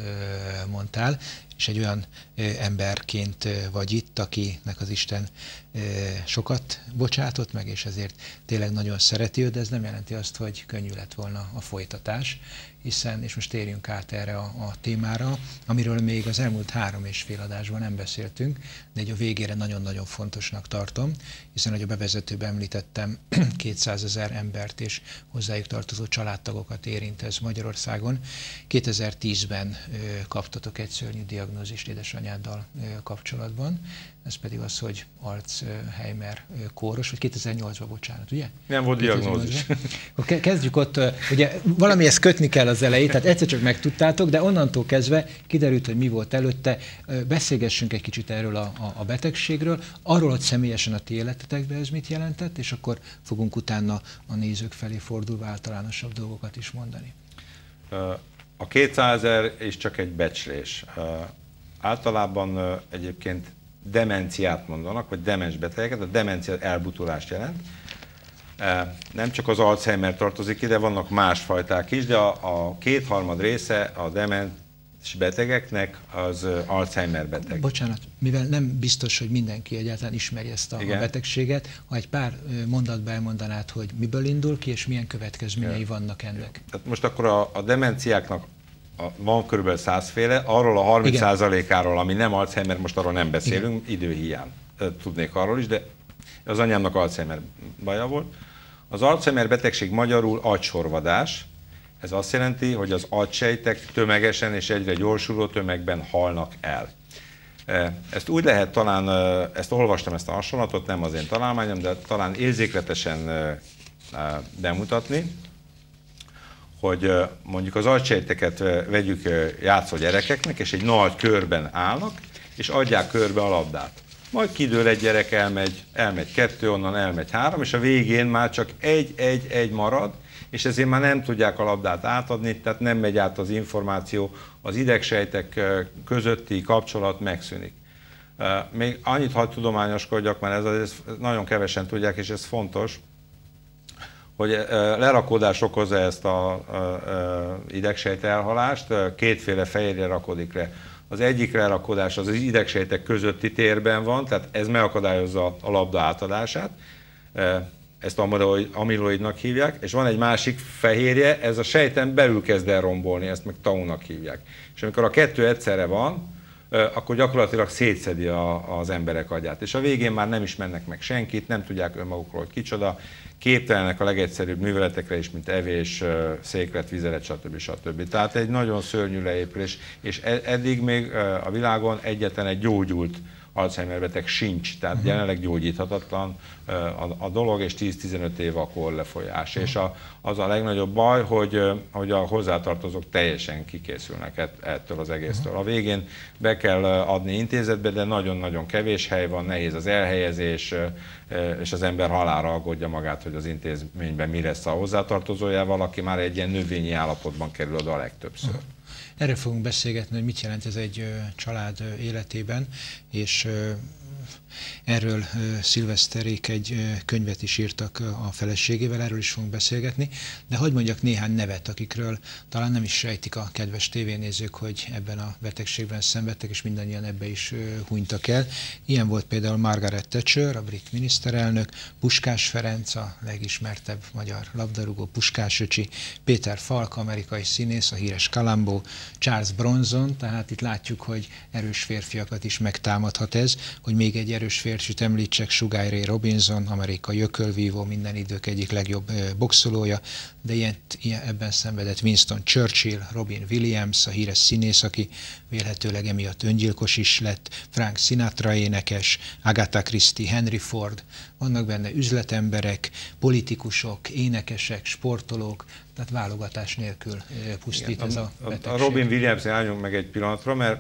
elmondtál, és egy olyan emberként vagy itt, akinek az Isten sokat bocsátott meg, és ezért tényleg nagyon szereti őt, de ez nem jelenti azt, hogy könnyű lett volna a folytatás, hiszen, és most térjünk át erre a, a témára, amiről még az elmúlt három és fél adásban nem beszéltünk, de egy a végére nagyon-nagyon fontosnak tartom, hiszen, hogy a bevezetőben említettem, kétszázezer embert és hozzájuk tartozó családtagokat érint ez Magyarországon. kétezer-tízben kaptatok egy szörnyű diagnózist édesanyáddal kapcsolatban, ez pedig az, hogy Alzheimer kóros, vagy kétezer-nyolcban, bocsánat, ugye? Nem volt diagnózis. Kezdjük ott, ugye valamihez kötni kell az elejét, tehát egyszer csak megtudtátok, de onnantól kezdve kiderült, hogy mi volt előtte. Beszélgessünk egy kicsit erről a, a betegségről, arról, hogy személyesen a ti életetekben ez mit jelentett, és akkor fogunk utána a nézők felé fordulva általánosabb dolgokat is mondani. A kétszázezer és csak egy becslés. Általában egyébként demenciát mondanak, vagy demens betegeket, a demencia elbutulást jelent. Nem csak az Alzheimer tartozik ide, vannak más fajták is, de a, a kétharmad része a demens betegeknek az Alzheimer beteg. Bocsánat, mivel nem biztos, hogy mindenki egyáltalán ismeri ezt a, a betegséget, ha egy pár mondatba elmondanád, hogy miből indul ki, és milyen következményei Igen. vannak ennek. Tehát most akkor a, a demenciáknak a, van kb. százféle, arról a harminc százalékáról, ami nem Alzheimer, most arról nem beszélünk, Igen. időhiány. Tudnék arról is, de az anyámnak Alzheimer baja volt. Az Alzheimer betegség magyarul agysorvadás. Ez azt jelenti, hogy az agysejtek tömegesen és egyre gyorsuló tömegben halnak el. Ezt úgy lehet talán, ezt olvastam, ezt a hasonlatot, nem az én találmányom, de talán érzékletesen bemutatni, hogy mondjuk az agysejteket vegyük játszó gyerekeknek, és egy nagy körben állnak, és adják körbe a labdát. Majd kidől egy gyerek, elmegy, elmegy kettő, onnan elmegy három, és a végén már csak egy-egy-egy marad, és ezért már nem tudják a labdát átadni, tehát nem megy át az információ, az idegsejtek közötti kapcsolat megszűnik. Még annyit hadd tudományoskodjak, mert ez, ez nagyon kevesen tudják, és ez fontos, hogy lerakódás okozza ezt az idegsejt elhalást, kétféle fehérje rakodik le. Az egyik lerakódás az az idegsejtek közötti térben van, tehát ez megakadályozza a labda átadását. ezt amiloidnak hívják, és van egy másik fehérje, ez a sejten belül kezd el rombolni, ezt meg taunak hívják. És amikor a kettő egyszerre van, akkor gyakorlatilag szétszedi a, az emberek agyát. És a végén már nem is mennek meg senkit, nem tudják önmagukról, hogy kicsoda, képtelenek a legegyszerűbb műveletekre is, mint evés, széklet, vizelet, stb. stb. Tehát egy nagyon szörnyű leépülés, és eddig még a világon egyetlen egy gyógyult Alzheimer beteg sincs, tehát uh-huh. jelenleg gyógyíthatatlan a, a dolog, és tíz-tizenöt év a korlefolyás. Uh-huh. És a, az a legnagyobb baj, hogy, hogy a hozzátartozók teljesen kikészülnek ettől az egésztől. Uh-huh. A végén be kell adni intézetbe, de nagyon-nagyon kevés hely van, nehéz az elhelyezés, és az ember halálra aggódja magát, hogy az intézményben mi lesz a hozzátartozójával, aki már egy ilyen növényi állapotban kerül oda a legtöbbször. Uh-huh. Erről fogunk beszélgetni, hogy mit jelent ez egy család életében, és erről Szilveszterék egy könyvet is írtak a feleségével, erről is fogunk beszélgetni, de hadd mondjak néhány nevet, akikről talán nem is sejtik a kedves tévénézők, hogy ebben a betegségben szenvedtek, és mindannyian ebbe is hunytak el. Ilyen volt például Margaret Thatcher, a brit miniszterelnök, Puskás Ferenc, a legismertebb magyar labdarúgó, Puskás öcsi, Péter Falk, amerikai színész, a híres Columbo, Charles Bronson, tehát itt látjuk, hogy erős férfiakat is megtámadhat ez, hogy még egy erős férfit említsek, Sugar Ray Robinson, amerikai ökölvívó, minden idők egyik legjobb boxolója, de ilyen, ilyen, ebben szenvedett Winston Churchill, Robin Williams, a híres színész, aki vélhetőleg emiatt öngyilkos is lett, Frank Sinatra énekes, Agatha Christie, Henry Ford, vannak benne üzletemberek, politikusok, énekesek, sportolók, tehát válogatás nélkül pusztít. Igen, ez a, a betegség. A Robin Williams-nél álljunk meg egy pillanatra, mert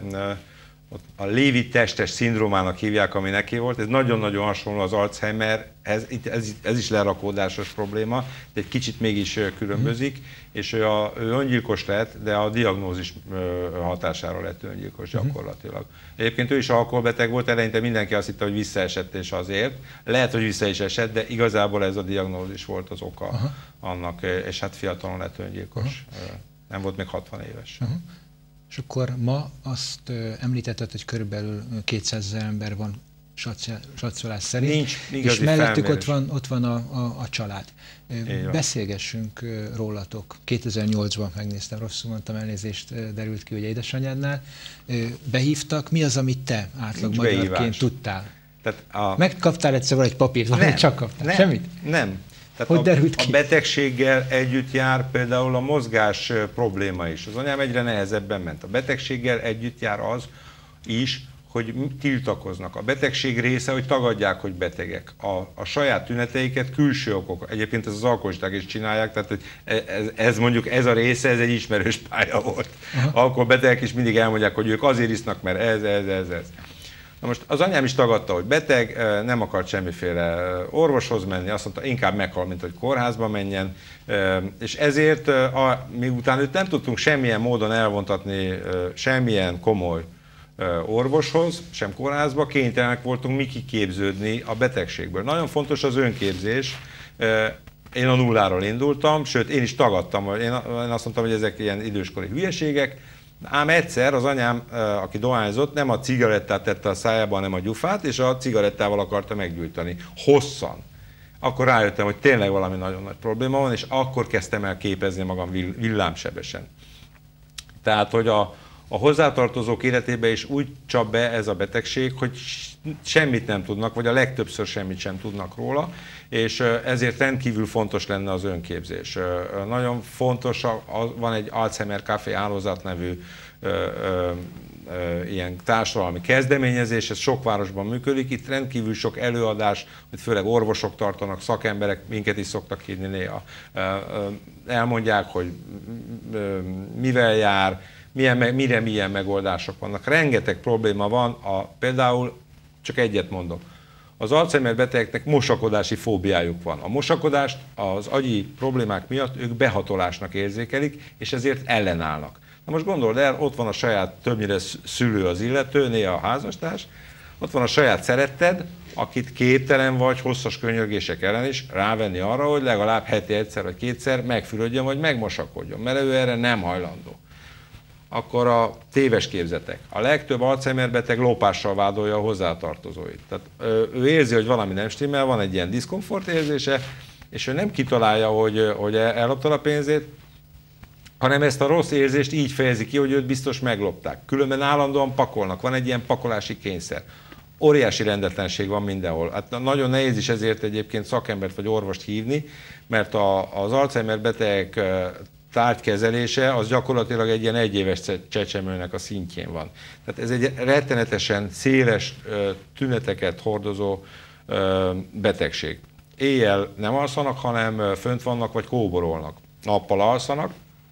a Lévi testes szindrómának hívják, ami neki volt. Ez nagyon-nagyon hasonló az Alzheimer, ez, ez, ez is lerakódásos probléma, de egy kicsit mégis különbözik, mm. és ő, a, ő öngyilkos lett, de a diagnózis hatására lett öngyilkos gyakorlatilag. Mm. Egyébként ő is alkoholbeteg volt, eleinte mindenki azt hitte, hogy visszaesett, és azért. Lehet, hogy vissza is esett, de igazából ez a diagnózis volt az oka Aha. annak, és hát fiatalon lett öngyilkos. Aha. Nem volt még hatvan éves. Aha. És akkor ma azt említetted, hogy körülbelül kétszázezer ember van satszolás szerint, Nincs és mellettük ott van, ott van a, a, a család. Beszélgessünk rólatok. kétezer-nyolcban megnéztem, rosszul mondtam, elnézést, derült ki, hogy édesanyádnál. Behívtak, mi az, amit te átlag Nincs magyarként beívás. tudtál? Tehát a... Megkaptál egyszer egy papírt, vagy csak kaptál? Nem, Semmit? Nem. Tehát hogy a, derült ki? A betegséggel együtt jár például a mozgás probléma is. Az anyám egyre nehezebben ment. A betegséggel együtt jár az is, hogy tiltakoznak. A betegség része, hogy tagadják, hogy betegek. A, a saját tüneteiket külső okok. Egyébként ez az alkoholisták is csinálják, tehát hogy ez, ez mondjuk ez a része, ez egy ismerős pálya volt. Alkoholbetegek is mindig elmondják, hogy ők azért isznak, mert ez, ez, ez, ez. Na most az anyám is tagadta, hogy beteg, nem akart semmiféle orvoshoz menni, azt mondta, inkább meghal, mint hogy kórházba menjen, és ezért miután őt nem tudtunk semmilyen módon elvontatni semmilyen komoly orvoshoz, sem kórházba, kénytelenek voltunk mi kiképződni a betegségből. Nagyon fontos az önképzés. Én a nulláról indultam, sőt én is tagadtam, én azt mondtam, hogy ezek ilyen időskori hülyeségek, ám egyszer az anyám, aki dohányzott, nem a cigarettát tette a szájába, hanem a gyufát, és a cigarettával akarta meggyújtani. Hosszan. Akkor rájöttem, hogy tényleg valami nagyon nagy probléma van, és akkor kezdtem el képezni magam villámsebesen. Tehát, hogy a, a hozzátartozók életébe is úgy csap be ez a betegség, hogy semmit nem tudnak, vagy a legtöbbször semmit sem tudnak róla, és ezért rendkívül fontos lenne az önképzés. Nagyon fontos, van egy Alzheimer Café hálózat nevű ilyen társadalmi kezdeményezés, ez sok városban működik, itt rendkívül sok előadás, hogy főleg orvosok tartanak, szakemberek, minket is szoktak hívni néha, elmondják, hogy mivel jár, milyen, mire milyen megoldások vannak. Rengeteg probléma van, a, például csak egyet mondok. Az Alzheimer betegeknek mosakodási fóbiájuk van. A mosakodást az agyi problémák miatt ők behatolásnak érzékelik, és ezért ellenállnak. Na most gondold el, ott van a saját, többnyire szülő az illető, néha a házastárs, ott van a saját szeretted, akit képtelen vagy hosszas könyörgések ellen is rávenni arra, hogy legalább heti egyszer vagy kétszer megfürödjön vagy megmosakodjon, mert ő erre nem hajlandó. Akkor a téves képzetek. A legtöbb Alzheimer beteg lopással vádolja a hozzátartozóit. Tehát ő érzi, hogy valami nem stimmel, van egy ilyen diszkomfort érzése, és ő nem kitalálja, hogy, hogy elloptad a pénzét, hanem ezt a rossz érzést így fejezi ki, hogy őt biztos meglopták. Különben állandóan pakolnak, van egy ilyen pakolási kényszer. Óriási rendetlenség van mindenhol. Hát nagyon nehéz is ezért egyébként szakembert vagy orvost hívni, mert a, az Alzheimer betegek tárgykezelése az gyakorlatilag egy ilyen egyéves csecsemőnek a szintjén van. Tehát ez egy rettenetesen széles tüneteket hordozó betegség. Éjjel nem alszanak, hanem fönt vannak vagy kóborolnak. Nappal alszanak,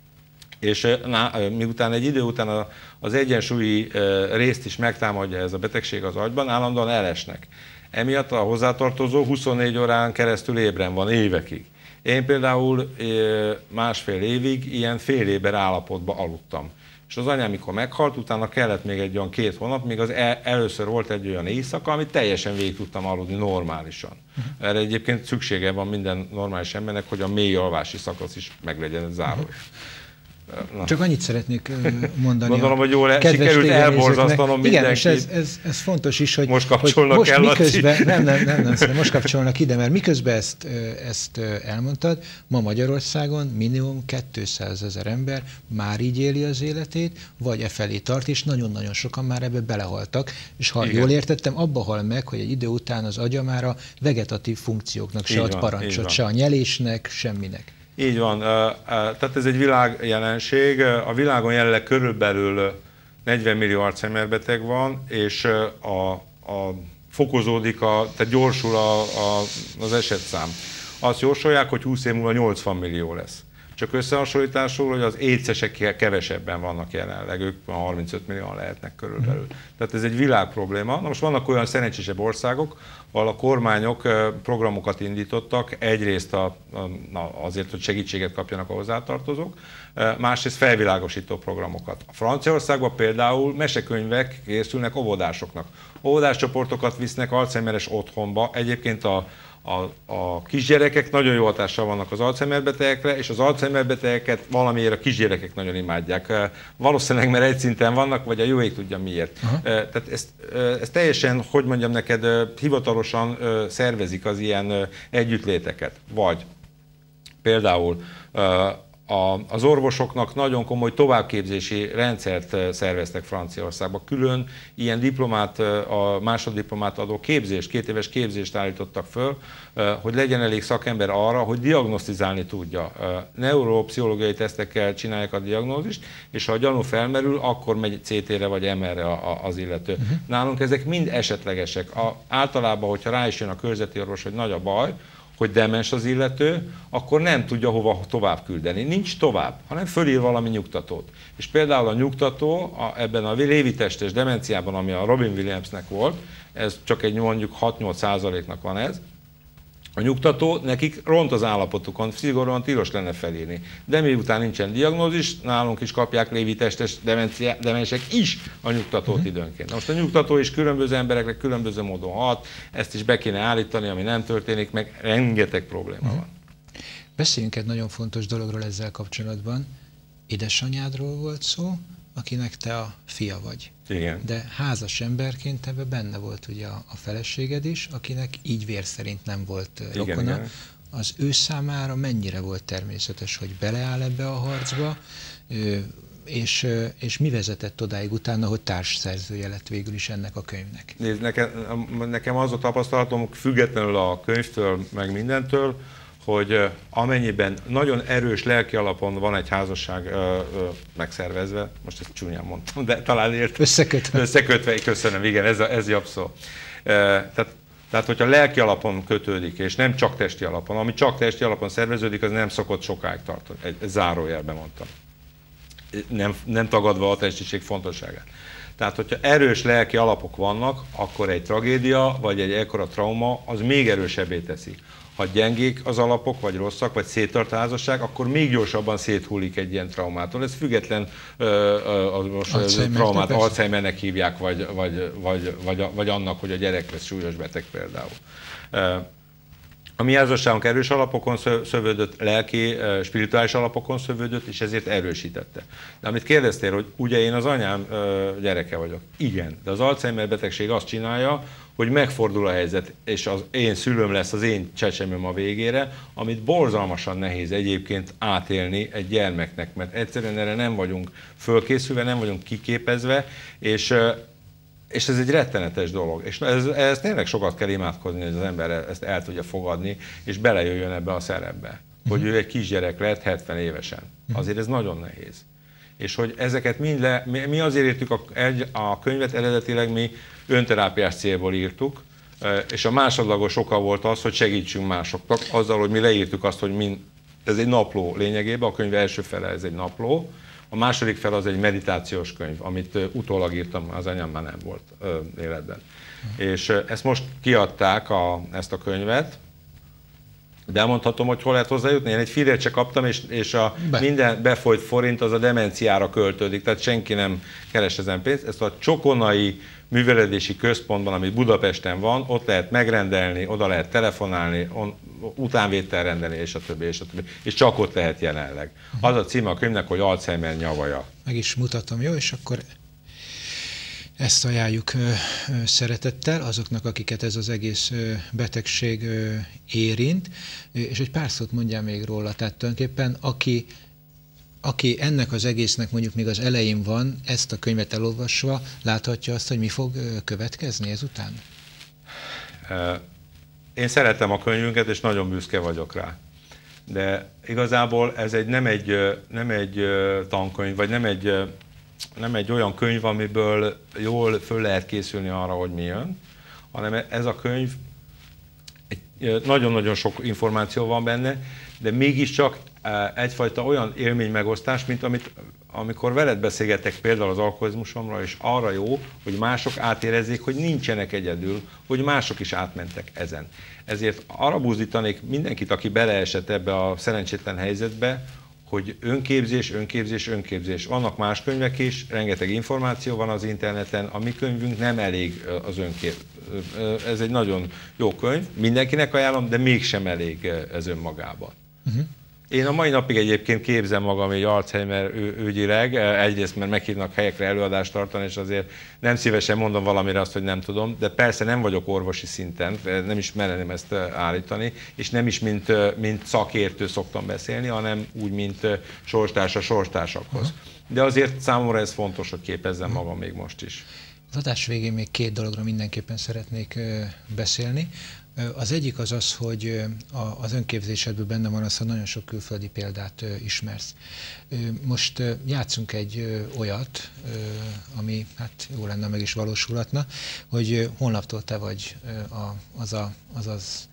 és na, miután egy idő után az egyensúlyi részt is megtámadja ez a betegség az agyban, állandóan elesnek. Emiatt a hozzátartozó huszonnégy órán keresztül ébren van évekig. Én például másfél évig ilyen fél éber állapotban aludtam. És az anyám, mikor meghalt, utána kellett még egy olyan két hónap, míg az el, először volt egy olyan éjszaka, amit teljesen végig tudtam aludni normálisan. Erre egyébként szüksége van minden normális embernek, hogy a mély alvási szakasz is meglegyen zárva. Na. Csak annyit szeretnék mondani. Gondolom, hogy jól sikerült elborzasztanom mindenkit. Igen, és ez, ez, ez fontos is, hogy most kapcsolnak hogy most el, miközben, nem, nem, nem, nem, nem, most kapcsolnak ide, mert miközben ezt, ezt elmondtad, ma Magyarországon minimum kétszázezer ember már így éli az életét, vagy e felé tart, és nagyon-nagyon sokan már ebbe belehaltak, és ha igen. jól értettem, abba hal meg, hogy egy idő után az agya már a vegetatív funkcióknak se ad parancsot, se a nyelésnek, semminek. Így van, tehát ez egy világjelenség. A világon jelenleg körülbelül negyven millió Alzheimer beteg van, és a, a fokozódik, a, tehát gyorsul a, a, az esetszám. Azt jósolják, hogy húsz év múlva nyolcvan millió lesz. Csak összehasonlításul, hogy az écesek kevesebben vannak jelenleg, ők harmincöt millióan lehetnek körülbelül. Tehát ez egy világprobléma. Na most vannak olyan szerencsésebb országok, ahol a kormányok programokat indítottak, egyrészt a, a, azért, hogy segítséget kapjanak a hozzátartozók, másrészt felvilágosító programokat. A Franciaországban például mesekönyvek készülnek óvodásoknak. Óvodáscsoportokat visznek Alzheimeres otthonba, egyébként a A, a kisgyerekek nagyon jó hatással vannak az Alzheimer betegekre, és az Alzheimer betegeket valamiért a kisgyerekek nagyon imádják. Valószínűleg, mert egy szinten vannak, vagy a jó ég tudja miért. Aha. Tehát ezt, ezt teljesen, hogy mondjam neked, hivatalosan szervezik az ilyen együttléteket. Vagy például A, az orvosoknak nagyon komoly továbbképzési rendszert szerveztek Franciaországban. Külön ilyen diplomát, a másoddiplomát adó képzést, két éves képzést állítottak föl, hogy legyen elég szakember arra, hogy diagnosztizálni tudja. Neuropszichológiai tesztekkel csinálják a diagnózist, és ha a gyanú felmerül, akkor megy cé té-re vagy em er-re az illető. Uh-huh. Nálunk ezek mind esetlegesek. A, általában, hogyha rá is jön a körzeti orvos, hogy nagy a baj, hogy demens az illető, akkor nem tudja hova tovább küldeni. Nincs tovább, hanem fölír valami nyugtatót. És például a nyugtató a, ebben a lévitestes demenciában, ami a Robin Williamsnek volt, ez csak egy mondjuk hat-nyolc százaléknak van ez, a nyugtató nekik ront az állapotukon, szigorúan tilos lenne felírni. De miután nincsen diagnózis, nálunk is kapják lévitestes demensek is a nyugtatót uh-huh. időnként. Na most a nyugtató is különböző emberekre különböző módon hat, ezt is be kéne állítani, ami nem történik, meg rengeteg probléma uh-huh. van. Beszéljünk egy nagyon fontos dologról ezzel kapcsolatban. Édesanyádról volt szó, akinek te a fia vagy. Igen. De házas emberként ebben benne volt ugye a, a feleséged is, akinek így vér szerint nem volt igen, rokona. Igen. Az ő számára mennyire volt természetes, hogy beleáll ebbe a harcba, és, és mi vezetett odáig utána, hogy társszerzője lett végül is ennek a könyvnek? Nézd, nekem, nekem az a tapasztalatom, függetlenül a könyvtől, meg mindentől, hogy amennyiben nagyon erős lelki alapon van egy házasság ö, ö, megszervezve, most ezt csúnyán mondtam, de talán értem. Összekötve. Összekötve, köszönöm, igen, ez, a, ez jobb szó. E, tehát, tehát, hogyha lelki alapon kötődik, és nem csak testi alapon, ami csak testi alapon szerveződik, az nem szokott sokáig tartani. Egy, egy zárójelben mondtam. Nem, nem tagadva a testiség fontosságát. Tehát, hogyha erős lelki alapok vannak, akkor egy tragédia, vagy egy ekkora trauma, az még erősebbé teszi. Ha gyengék az alapok, vagy rosszak, vagy széttart a házasság, akkor még gyorsabban széthullik egy ilyen traumától. Ez független az most Alzheimer, traumát Alzheimernek hívják, vagy, vagy, vagy, vagy, vagy annak, hogy a gyerek lesz súlyos beteg például. A mi házasságunk erős alapokon szövődött, lelki, spirituális alapokon szövődött, és ezért erősítette. De amit kérdeztél, hogy ugye én az anyám gyereke vagyok. Igen, de az Alzheimer betegség azt csinálja, hogy megfordul a helyzet, és az én szülőm lesz az én csecsemőm a végére, amit borzalmasan nehéz egyébként átélni egy gyermeknek, mert egyszerűen erre nem vagyunk fölkészülve, nem vagyunk kiképezve, és, és ez egy rettenetes dolog. És ez, ez tényleg sokat kell imádkozni, hogy az ember ezt el tudja fogadni, és belejöjjön ebbe a szerepbe, hogy ő egy kisgyerek lett hetven évesen. Azért ez nagyon nehéz. És hogy ezeket mind le, mi, mi azért írtuk a, a könyvet, eredetileg mi önterápiás célból írtuk, és a másodlagos oka volt az, hogy segítsünk másoknak, azzal, hogy mi leírtuk azt, hogy mind, ez egy napló lényegében, a könyv első fele ez egy napló, a második fele az egy meditációs könyv, amit utólag írtam, az anyám már nem volt életben. Hmm. És ezt most kiadták a, ezt a könyvet, de elmondhatom, hogy hol lehet hozzájutni. Én egy fillért se kaptam, és, és a Be. minden befolyt forint az a demenciára költődik, tehát senki nem keres ezen pénzt. Ezt a Csokonai Művelődési Központban, ami Budapesten van, ott lehet megrendelni, oda lehet telefonálni, on, utánvétel rendelni, és a többi, és a többi. És csak ott lehet jelenleg. Az a címe a könyvnek, hogy Alzheimer nyavaja. Meg is mutatom, jó? És akkor ezt ajánljuk szeretettel azoknak, akiket ez az egész betegség érint, és egy pár szót mondjál még róla, tehát tulajdonképpen aki, aki ennek az egésznek mondjuk még az elején van, ezt a könyvet elolvasva, láthatja azt, hogy mi fog következni ezután? Én szeretem a könyvünket, és nagyon büszke vagyok rá. De igazából ez egy, nem, egy, nem egy tankönyv, vagy nem egy nem egy olyan könyv, amiből jól föl lehet készülni arra, hogy mi jön, hanem ez a könyv, nagyon-nagyon sok információ van benne, de mégiscsak egyfajta olyan élménymegosztás, mint amit, amikor veled beszélgetek például az alkoholizmusomról, és arra jó, hogy mások átérezzék, hogy nincsenek egyedül, hogy mások is átmentek ezen. Ezért arra buzdítanék mindenkit, aki beleesett ebbe a szerencsétlen helyzetbe, hogy önképzés, önképzés, önképzés. Vannak más könyvek is, rengeteg információ van az interneten, a mi könyvünk nem elég az önkép. Ez egy nagyon jó könyv, mindenkinek ajánlom, de mégsem elég ez önmagában. Uh-huh. Én a mai napig egyébként képzem magam egy Alzheimer ügyileg, egyrészt mert meghívnak helyekre előadást tartani, és azért nem szívesen mondom valamire azt, hogy nem tudom, de persze nem vagyok orvosi szinten, nem is merem ezt állítani, és nem is mint, mint szakértő szoktam beszélni, hanem úgy, mint sorstársa sorstársakhoz. De azért számomra ez fontos, hogy képezzem magam még most is. Az adás végén még két dologra mindenképpen szeretnék beszélni. Az egyik az az, hogy az önképzésedből benne van az, hogy nagyon sok külföldi példát ismersz. Most játszunk egy olyat, ami hát jó lenne, meg is valósulhatna, hogy holnaptól te vagy az a, az, az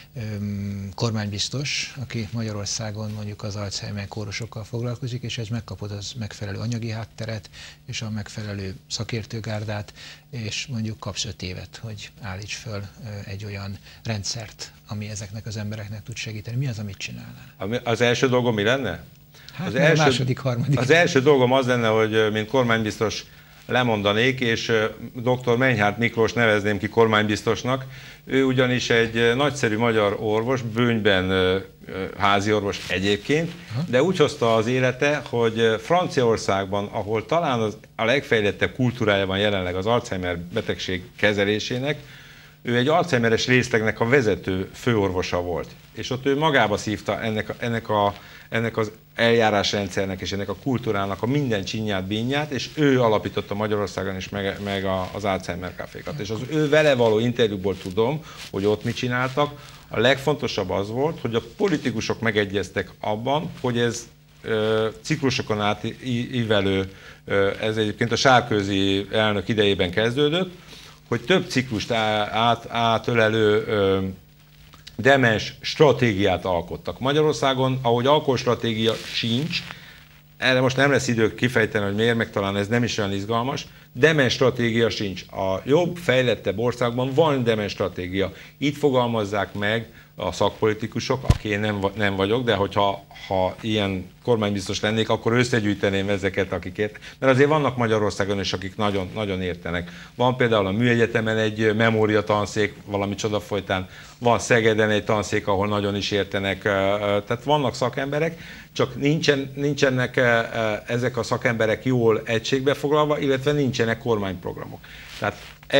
kormánybiztos, aki Magyarországon mondjuk az Alzheimer kórosokkal foglalkozik, és ez megkapod az megfelelő anyagi hátteret, és a megfelelő szakértőgárdát, és mondjuk kapsz öt évet, hogy állíts föl egy olyan rendszert, ami ezeknek az embereknek tud segíteni. Mi az, amit csinálnál? Az első dolgom mi lenne? Hát az első, második, harmadik. Az első dolgom az lenne, hogy mint kormánybiztos lemondanék, és dr. Menyhárt Miklós nevezném ki kormánybiztosnak. Ő ugyanis egy nagyszerű magyar orvos, Bönyben háziorvos egyébként, de úgy hozta az élete, hogy Franciaországban, ahol talán az, a legfejlettebb kultúrája van jelenleg az Alzheimer betegség kezelésének, ő egy Alzheimeres részlegnek a vezető főorvosa volt. És ott ő magába szívta ennek, ennek, a, ennek az eljárásrendszernek és ennek a kultúrának a minden csinyát, bínyát, és ő alapította Magyarországon is meg, meg az Alzheimer kafékat. És az ő vele való interjúból tudom, hogy ott mit csináltak. A legfontosabb az volt, hogy a politikusok megegyeztek abban, hogy ez ö, ciklusokon át ívelő, ö, ez egyébként a Sárközi elnök idejében kezdődött, hogy több ciklust át, átölelő ö, demens stratégiát alkottak. Magyarországon, ahogy alkoholstratégia sincs, erre most nem lesz idő kifejteni, hogy miért, meg talán ez nem is olyan izgalmas, demens stratégia sincs. A jobb, fejlettebb országban van demens stratégia. Itt fogalmazzák meg a szakpolitikusok, aki én nem, nem vagyok, de hogyha ha ilyen kormánybiztos lennék, akkor összegyűjteném ezeket, akikért. Mert azért vannak Magyarországon is, akik nagyon, nagyon értenek. Van például a Műegyetemen egy memória tanszék, valami csoda folytán, van Szegeden egy tanszék, ahol nagyon is értenek. Tehát vannak szakemberek, csak nincsen, nincsenek ezek a szakemberek jól egységbe foglalva, illetve nincsenek kormányprogramok. Tehát egy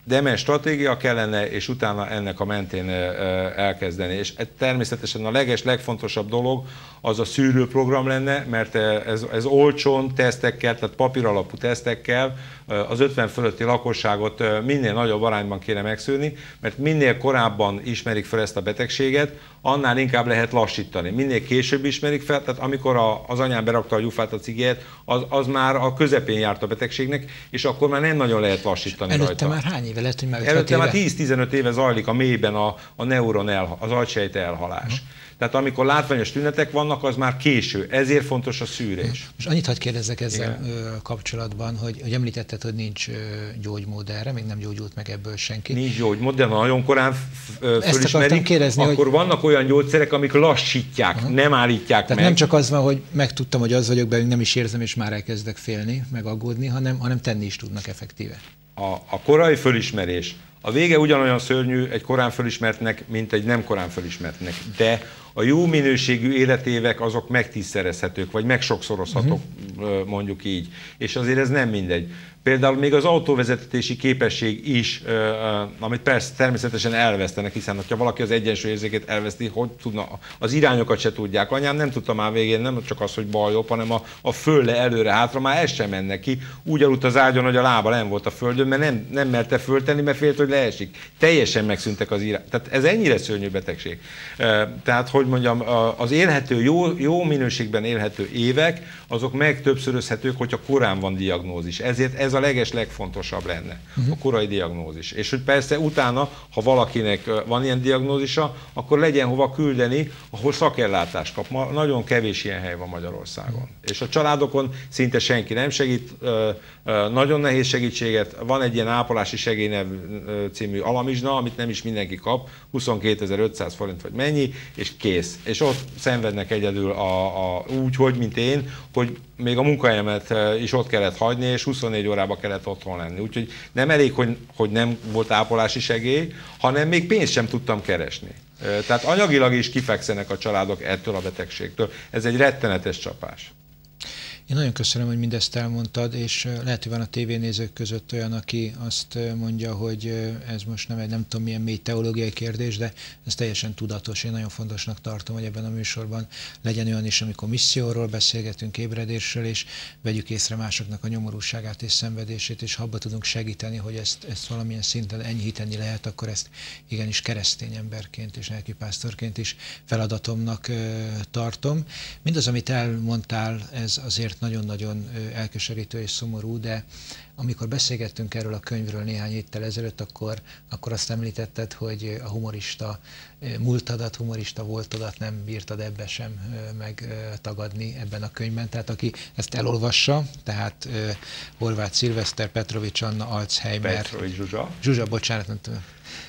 demens stratégia kellene, és utána ennek a mentén elkezdeni. És természetesen a leges, legfontosabb dolog az a szűrőprogram lenne, mert ez, ez olcsón tesztekkel, tehát papíralapú tesztekkel az ötven fölötti lakosságot minél nagyobb arányban kéne megszűrni, mert minél korábban ismerik fel ezt a betegséget, annál inkább lehet lassítani. Minél később ismerik fel, tehát amikor a, az anyám berakta a gyufát, a cigét, az, az már a közepén járt a betegségnek, és akkor már nem nagyon lehet lassítani előtte rajta. Már hány éve lett, hogy már Előtte éve? már tíz-tizenöt éve zajlik a mélyben a, a neuron elha, az agysejt elhalás. Uh-huh. Tehát amikor látványos tünetek vannak, az már késő. Ezért fontos a szűrés. Most annyit hadd kérdezzek ezzel Igen. kapcsolatban, hogy, hogy említetted, hogy nincs gyógymód erre, még nem gyógyult meg ebből senki. Nincs gyógymód, de nagyon korán fölismerik, kérdezni, akkor hogy... vannak olyan gyógyszerek, amik lassítják, uh-huh. nem állítják Tehát meg. nem csak az van, hogy megtudtam, hogy az vagyok belőle, nem is érzem, és már elkezdek félni, meg aggódni, hanem, hanem tenni is tudnak effektíve. A, a korai fölismerés. A vége ugyanolyan szörnyű egy korán fölismertnek, mint egy nem korán fölismertnek, de a jó minőségű életévek azok megtízszerezhetők, vagy megsokszorozhatók, uh-huh. mondjuk így. És azért ez nem mindegy. Például még az autóvezetési képesség is, amit persze természetesen elvesztenek, hiszen ha valaki az egyensúlyérzékét elveszti, hogy tudna, az irányokat se tudják. Anyám nem tudta már végén, nem csak az, hogy bal jobb, hanem a, a fölle, előre, hátra, már ez sem menne ki. Úgy aludt az ágyon, hogy a lába nem volt a földön, mert nem, nem merte föltenni, mert félt, hogy leesik. Teljesen megszűntek az irányok. Tehát ez ennyire szörnyű betegség. Tehát, hogy mondjam, az élhető, jó, jó minőségben élhető évek, azok meg többszörözhetők, hogyha korán van diagnózis. Ezért ez a leges legfontosabb lenne, uh-huh. a korai diagnózis. És hogy persze utána, ha valakinek van ilyen diagnózisa, akkor legyen hova küldeni, ahol szakellátást kap. Ma nagyon kevés ilyen hely van Magyarországon. Uh-huh. És a családokon szinte senki nem segít, nagyon nehéz segítséget. Van egy ilyen ápolási segélynev című alamizsna, amit nem is mindenki kap, huszonkétezer-ötszáz forint vagy mennyi, és kész. És ott szenvednek egyedül a, a, úgy, hogy mint én, hogy még a munkahelyemet is ott kellett hagyni, és huszonnégy órában kellett otthon lenni. Úgyhogy nem elég, hogy, hogy nem volt ápolási segély, hanem még pénzt sem tudtam keresni. Tehát anyagilag is kifekszenek a családok ettől a betegségtől. Ez egy rettenetes csapás. Én nagyon köszönöm, hogy mindezt elmondtad, és lehet, hogy van a tévénézők között olyan, aki azt mondja, hogy ez most nem egy nem tudom milyen mély teológiai kérdés, de ez teljesen tudatos. Én nagyon fontosnak tartom, hogy ebben a műsorban legyen olyan is, amikor misszióról beszélgetünk, ébredésről, és vegyük észre másoknak a nyomorúságát és szenvedését, és ha abba tudunk segíteni, hogy ezt, ezt valamilyen szinten enyhíteni lehet, akkor ezt igenis keresztény emberként és lelkipásztorként is feladatomnak tartom. Mindaz, amit elmondtál, ez azért nagyon-nagyon elkeserítő és szomorú, de amikor beszélgettünk erről a könyvről néhány héttel ezelőtt, akkor, akkor azt említetted, hogy a humorista múltadat, humorista voltodat nem bírtad ebbe sem megtagadni ebben a könyvben. Tehát aki ezt elolvassa, tehát Horváth Szilveszter, Petrovics Anna, Alzheimer... Petrovics Zsuzsa. Zsuzsa, bocsánat, nem tudom.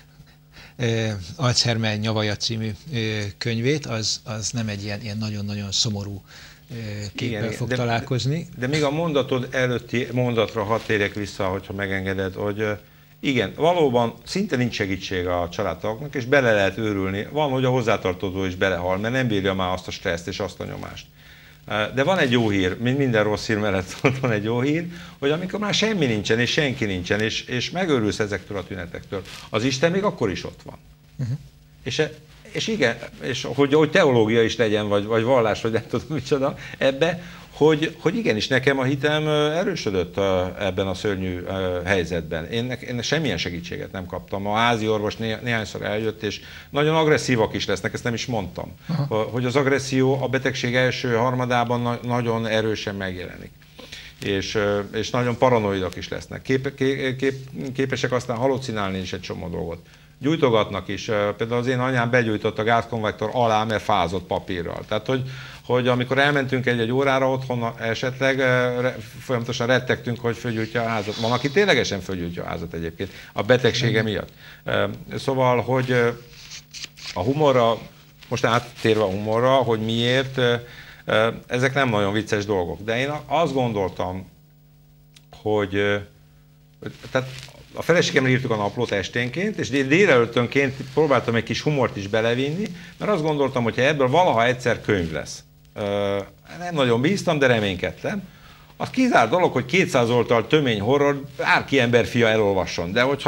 Alzheimer Nyavaja című könyvét, az, az nem egy ilyen, ilyen nagyon-nagyon szomorú képpel fog de, találkozni. De, de még a mondatod előtti mondatra hadd térjek vissza, hogyha megengeded, hogy igen, valóban szinte nincs segítség a családtagoknak, és bele lehet őrülni. Van, hogy a hozzátartozó is belehal, mert nem bírja már azt a stresszt és azt a nyomást. De van egy jó hír, mint minden rossz hír mellett van egy jó hír, hogy amikor már semmi nincsen, és senki nincsen, és, és megőrülsz ezektől a tünetektől, az Isten még akkor is ott van. Uh-huh. És És igen, és hogy, hogy teológia is legyen, vagy, vagy vallás, vagy nem tudom micsoda ebbe, hogy, hogy igenis nekem a hitem erősödött ebben a szörnyű helyzetben. Én, én semmilyen segítséget nem kaptam. A házi orvos né, néhányszor eljött, és nagyon agresszívak is lesznek, ezt nem is mondtam. Aha. Hogy az agresszió a betegség első harmadában na, nagyon erősen megjelenik. És, és nagyon paranoidak is lesznek. Kép, kép, kép, képesek aztán halucinálni is egy csomó dolgot. Gyújtogatnak is. Például az én anyám begyújtott a gázkonvektor alá, mert fázott papírral. Tehát, hogy, hogy amikor elmentünk egy-egy órára otthon, esetleg folyamatosan rettegtünk, hogy fölgyújtja a házat. Van, aki ténylegesen fölgyújtja a házat egyébként a betegsége miatt. Szóval, hogy a humorra, most áttérve a humorra, hogy miért, ezek nem nagyon vicces dolgok. De én azt gondoltam, hogy tehát a feleségemre írtuk a naplót esténként, és délelőttönként próbáltam egy kis humort is belevinni, mert azt gondoltam, hogy ha ebből valaha egyszer könyv lesz. Nem nagyon bíztam, de reménykedtem. Az kizárt dolog, hogy kétszáz oldal tömény horror bárki ember fia elolvasson. De hogyha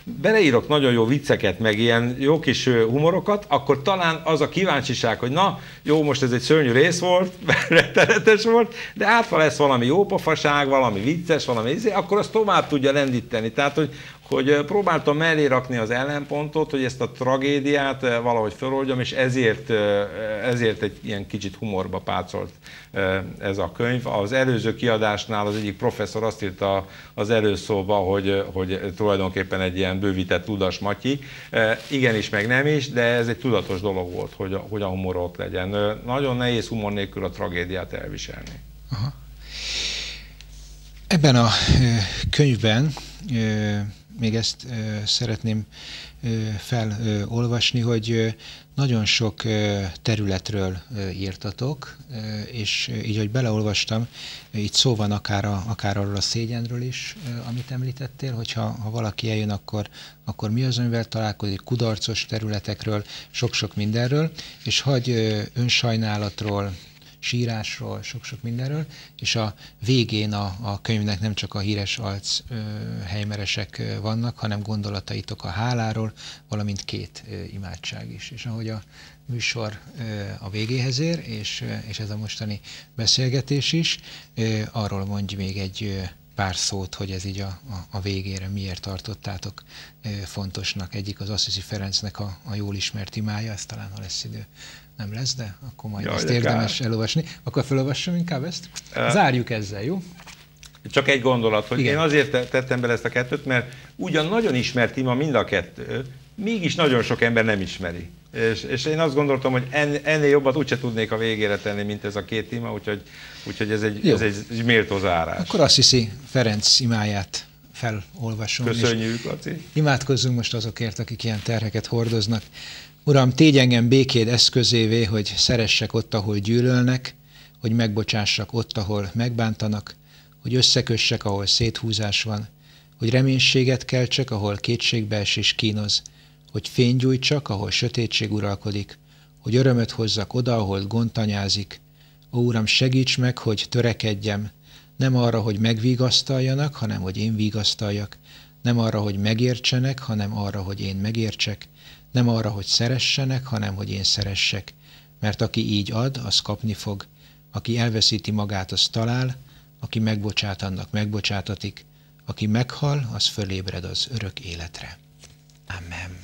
beleírok nagyon jó vicceket, meg ilyen jó kis humorokat, akkor talán az a kíváncsiság, hogy na, jó, most ez egy szörnyű rész volt, rettenetes volt, de átva lesz valami jópofaság, valami vicces, valami izé, akkor azt tovább tudja lendíteni. Tehát, hogy, hogy próbáltam mellé rakni az ellenpontot, hogy ezt a tragédiát valahogy feloldjam, és ezért, ezért egy ilyen kicsit humorba pácolt ez a könyv. Az előző kiadásnál az egyik professzor azt írta az előszóba, hogy, hogy tulajdonképpen egy ilyen bővített Ludas Matyi. Igenis, meg nem is, de ez egy tudatos dolog volt, hogy a, hogy a humor ott legyen. Nagyon nehéz humor nélkül a tragédiát elviselni. Aha. Ebben a könyvben még ezt szeretném felolvasni, hogy nagyon sok területről írtatok, és így, hogy beleolvastam, itt szó van akár, a, akár arról a szégyenről is, amit említettél, hogyha ha valaki eljön, akkor, akkor mi az, amivel találkozik, kudarcos területekről, sok-sok mindenről, és hagy önsajnálatról, sírásról, sok-sok mindenről, és a végén a, a könyvnek nem csak a híres alc ö, helymeresek vannak, hanem gondolataitok a háláról, valamint két ö, imádság is. És ahogy a műsor ö, a végéhez ér, és, ö, és ez a mostani beszélgetés is, ö, arról mondj még egy ö, pár szót, hogy ez így a, a, a végére miért tartottátok ö, fontosnak. Egyik az Assisi Ferencnek a, a jól ismert imája, ez talán, ha lesz idő, nem lesz, de akkor majd Jaj, ezt érdemes kár. elolvasni. Akkor felolvassam inkább ezt? Uh, Zárjuk ezzel, jó? Csak egy gondolat, hogy Igen. én azért tettem bele ezt a kettőt, mert ugyan nagyon ismert ima mind a kettő, mégis nagyon sok ember nem ismeri. És, és én azt gondoltam, hogy en, ennél jobbat úgyse tudnék a végére tenni, mint ez a két ima, úgyhogy, úgyhogy ez, egy, ez egy méltó zárás. Akkor Assisi Ferenc imáját felolvasom. Köszönjük, Laci. Imádkozzunk most azokért, akik ilyen terheket hordoznak. Uram, tégy engem békéd eszközévé, hogy szeressek ott, ahol gyűlölnek, hogy megbocsássak ott, ahol megbántanak, hogy összekössek, ahol széthúzás van, hogy reménységet keltsek, ahol kétségbeesés kínoz, hogy fényt gyújtsak, ahol sötétség uralkodik, hogy örömöt hozzak oda, ahol gond tanyázik. Ó, Uram, segíts meg, hogy törekedjem, nem arra, hogy megvigasztaljanak, hanem hogy én vigasztaljak, nem arra, hogy megértsenek, hanem arra, hogy én megértsek, nem arra, hogy szeressenek, hanem hogy én szeressek. Mert aki így ad, az kapni fog. Aki elveszíti magát, az talál, aki megbocsát, annak megbocsátatik. Aki meghal, az fölébred az örök életre. Amen.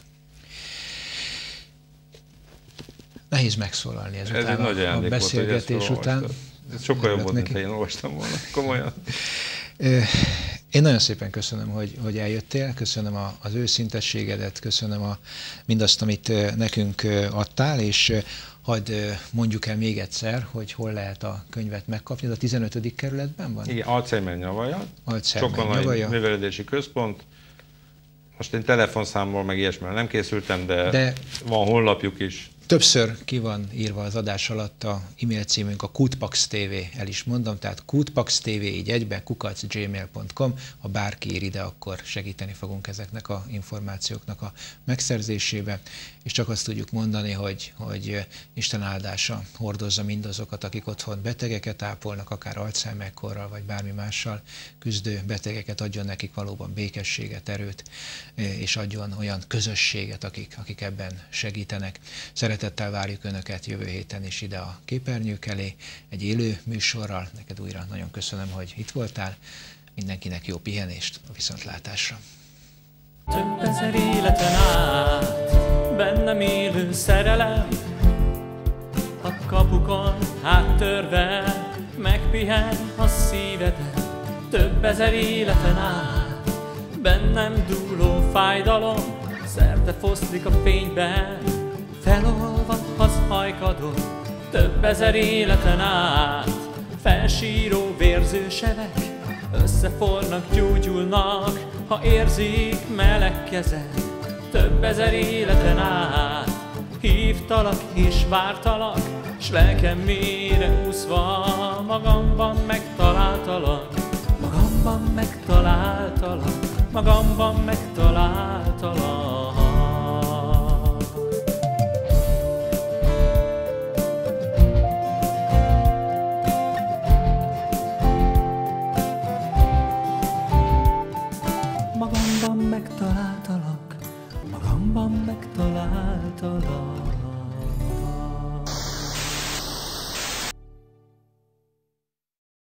Nehéz megszólalni ezután Ez a, a beszélgetés volt, után. Ez sokkal jobb volt, mint én olvastam volna. Komolyan. Én nagyon szépen köszönöm, hogy, hogy eljöttél, köszönöm a, az őszintességedet, köszönöm a, mindazt, amit nekünk adtál, és hadd mondjuk el még egyszer, hogy hol lehet a könyvet megkapni. Ez a tizenötödik kerületben van? Igen, Alczheimer-Nyavaja, Csokonai Művelődési Központ. Most én telefonszámból meg ilyesmivel nem készültem, de, de van honlapjuk is. Többször ki van írva az adás alatt a e-mail címünk, a Kutpax té vé, el is mondom, tehát Kutpax té vé így egyben, kukac gmail pont com, ha bárki ír ide, akkor segíteni fogunk ezeknek a információknak a megszerzésébe, és csak azt tudjuk mondani, hogy, hogy Isten áldása hordozza mindazokat, akik otthon betegeket ápolnak, akár Alzheimer-korral, vagy bármi mással küzdő betegeket, adjon nekik valóban békességet, erőt, és adjon olyan közösséget, akik, akik ebben segítenek. Szeretettel várjuk Önöket jövő héten is ide a képernyők elé, egy élő műsorral. Neked újra nagyon köszönöm, hogy itt voltál. Mindenkinek jó pihenést, a viszontlátásra. Több ezer életen át, bennem élő szerelem, a kapukon áttörve, megpihen a szívedet. Több ezer életen át, bennem dúló fájdalom, szerte foszlik a fényben, felolvad az hajkadon. Több ezer életen át, felsíró vérzősevek, összefornak, gyógyulnak, ha érzik meleg kezed. Több ezer életen át, hívtalak és vártalak, s lelkem mélyre úszva, magamban megtaláltalak, magamban megtaláltalak, magamban megtaláltalak. Magamban megtaláltalak. megtaláltalak.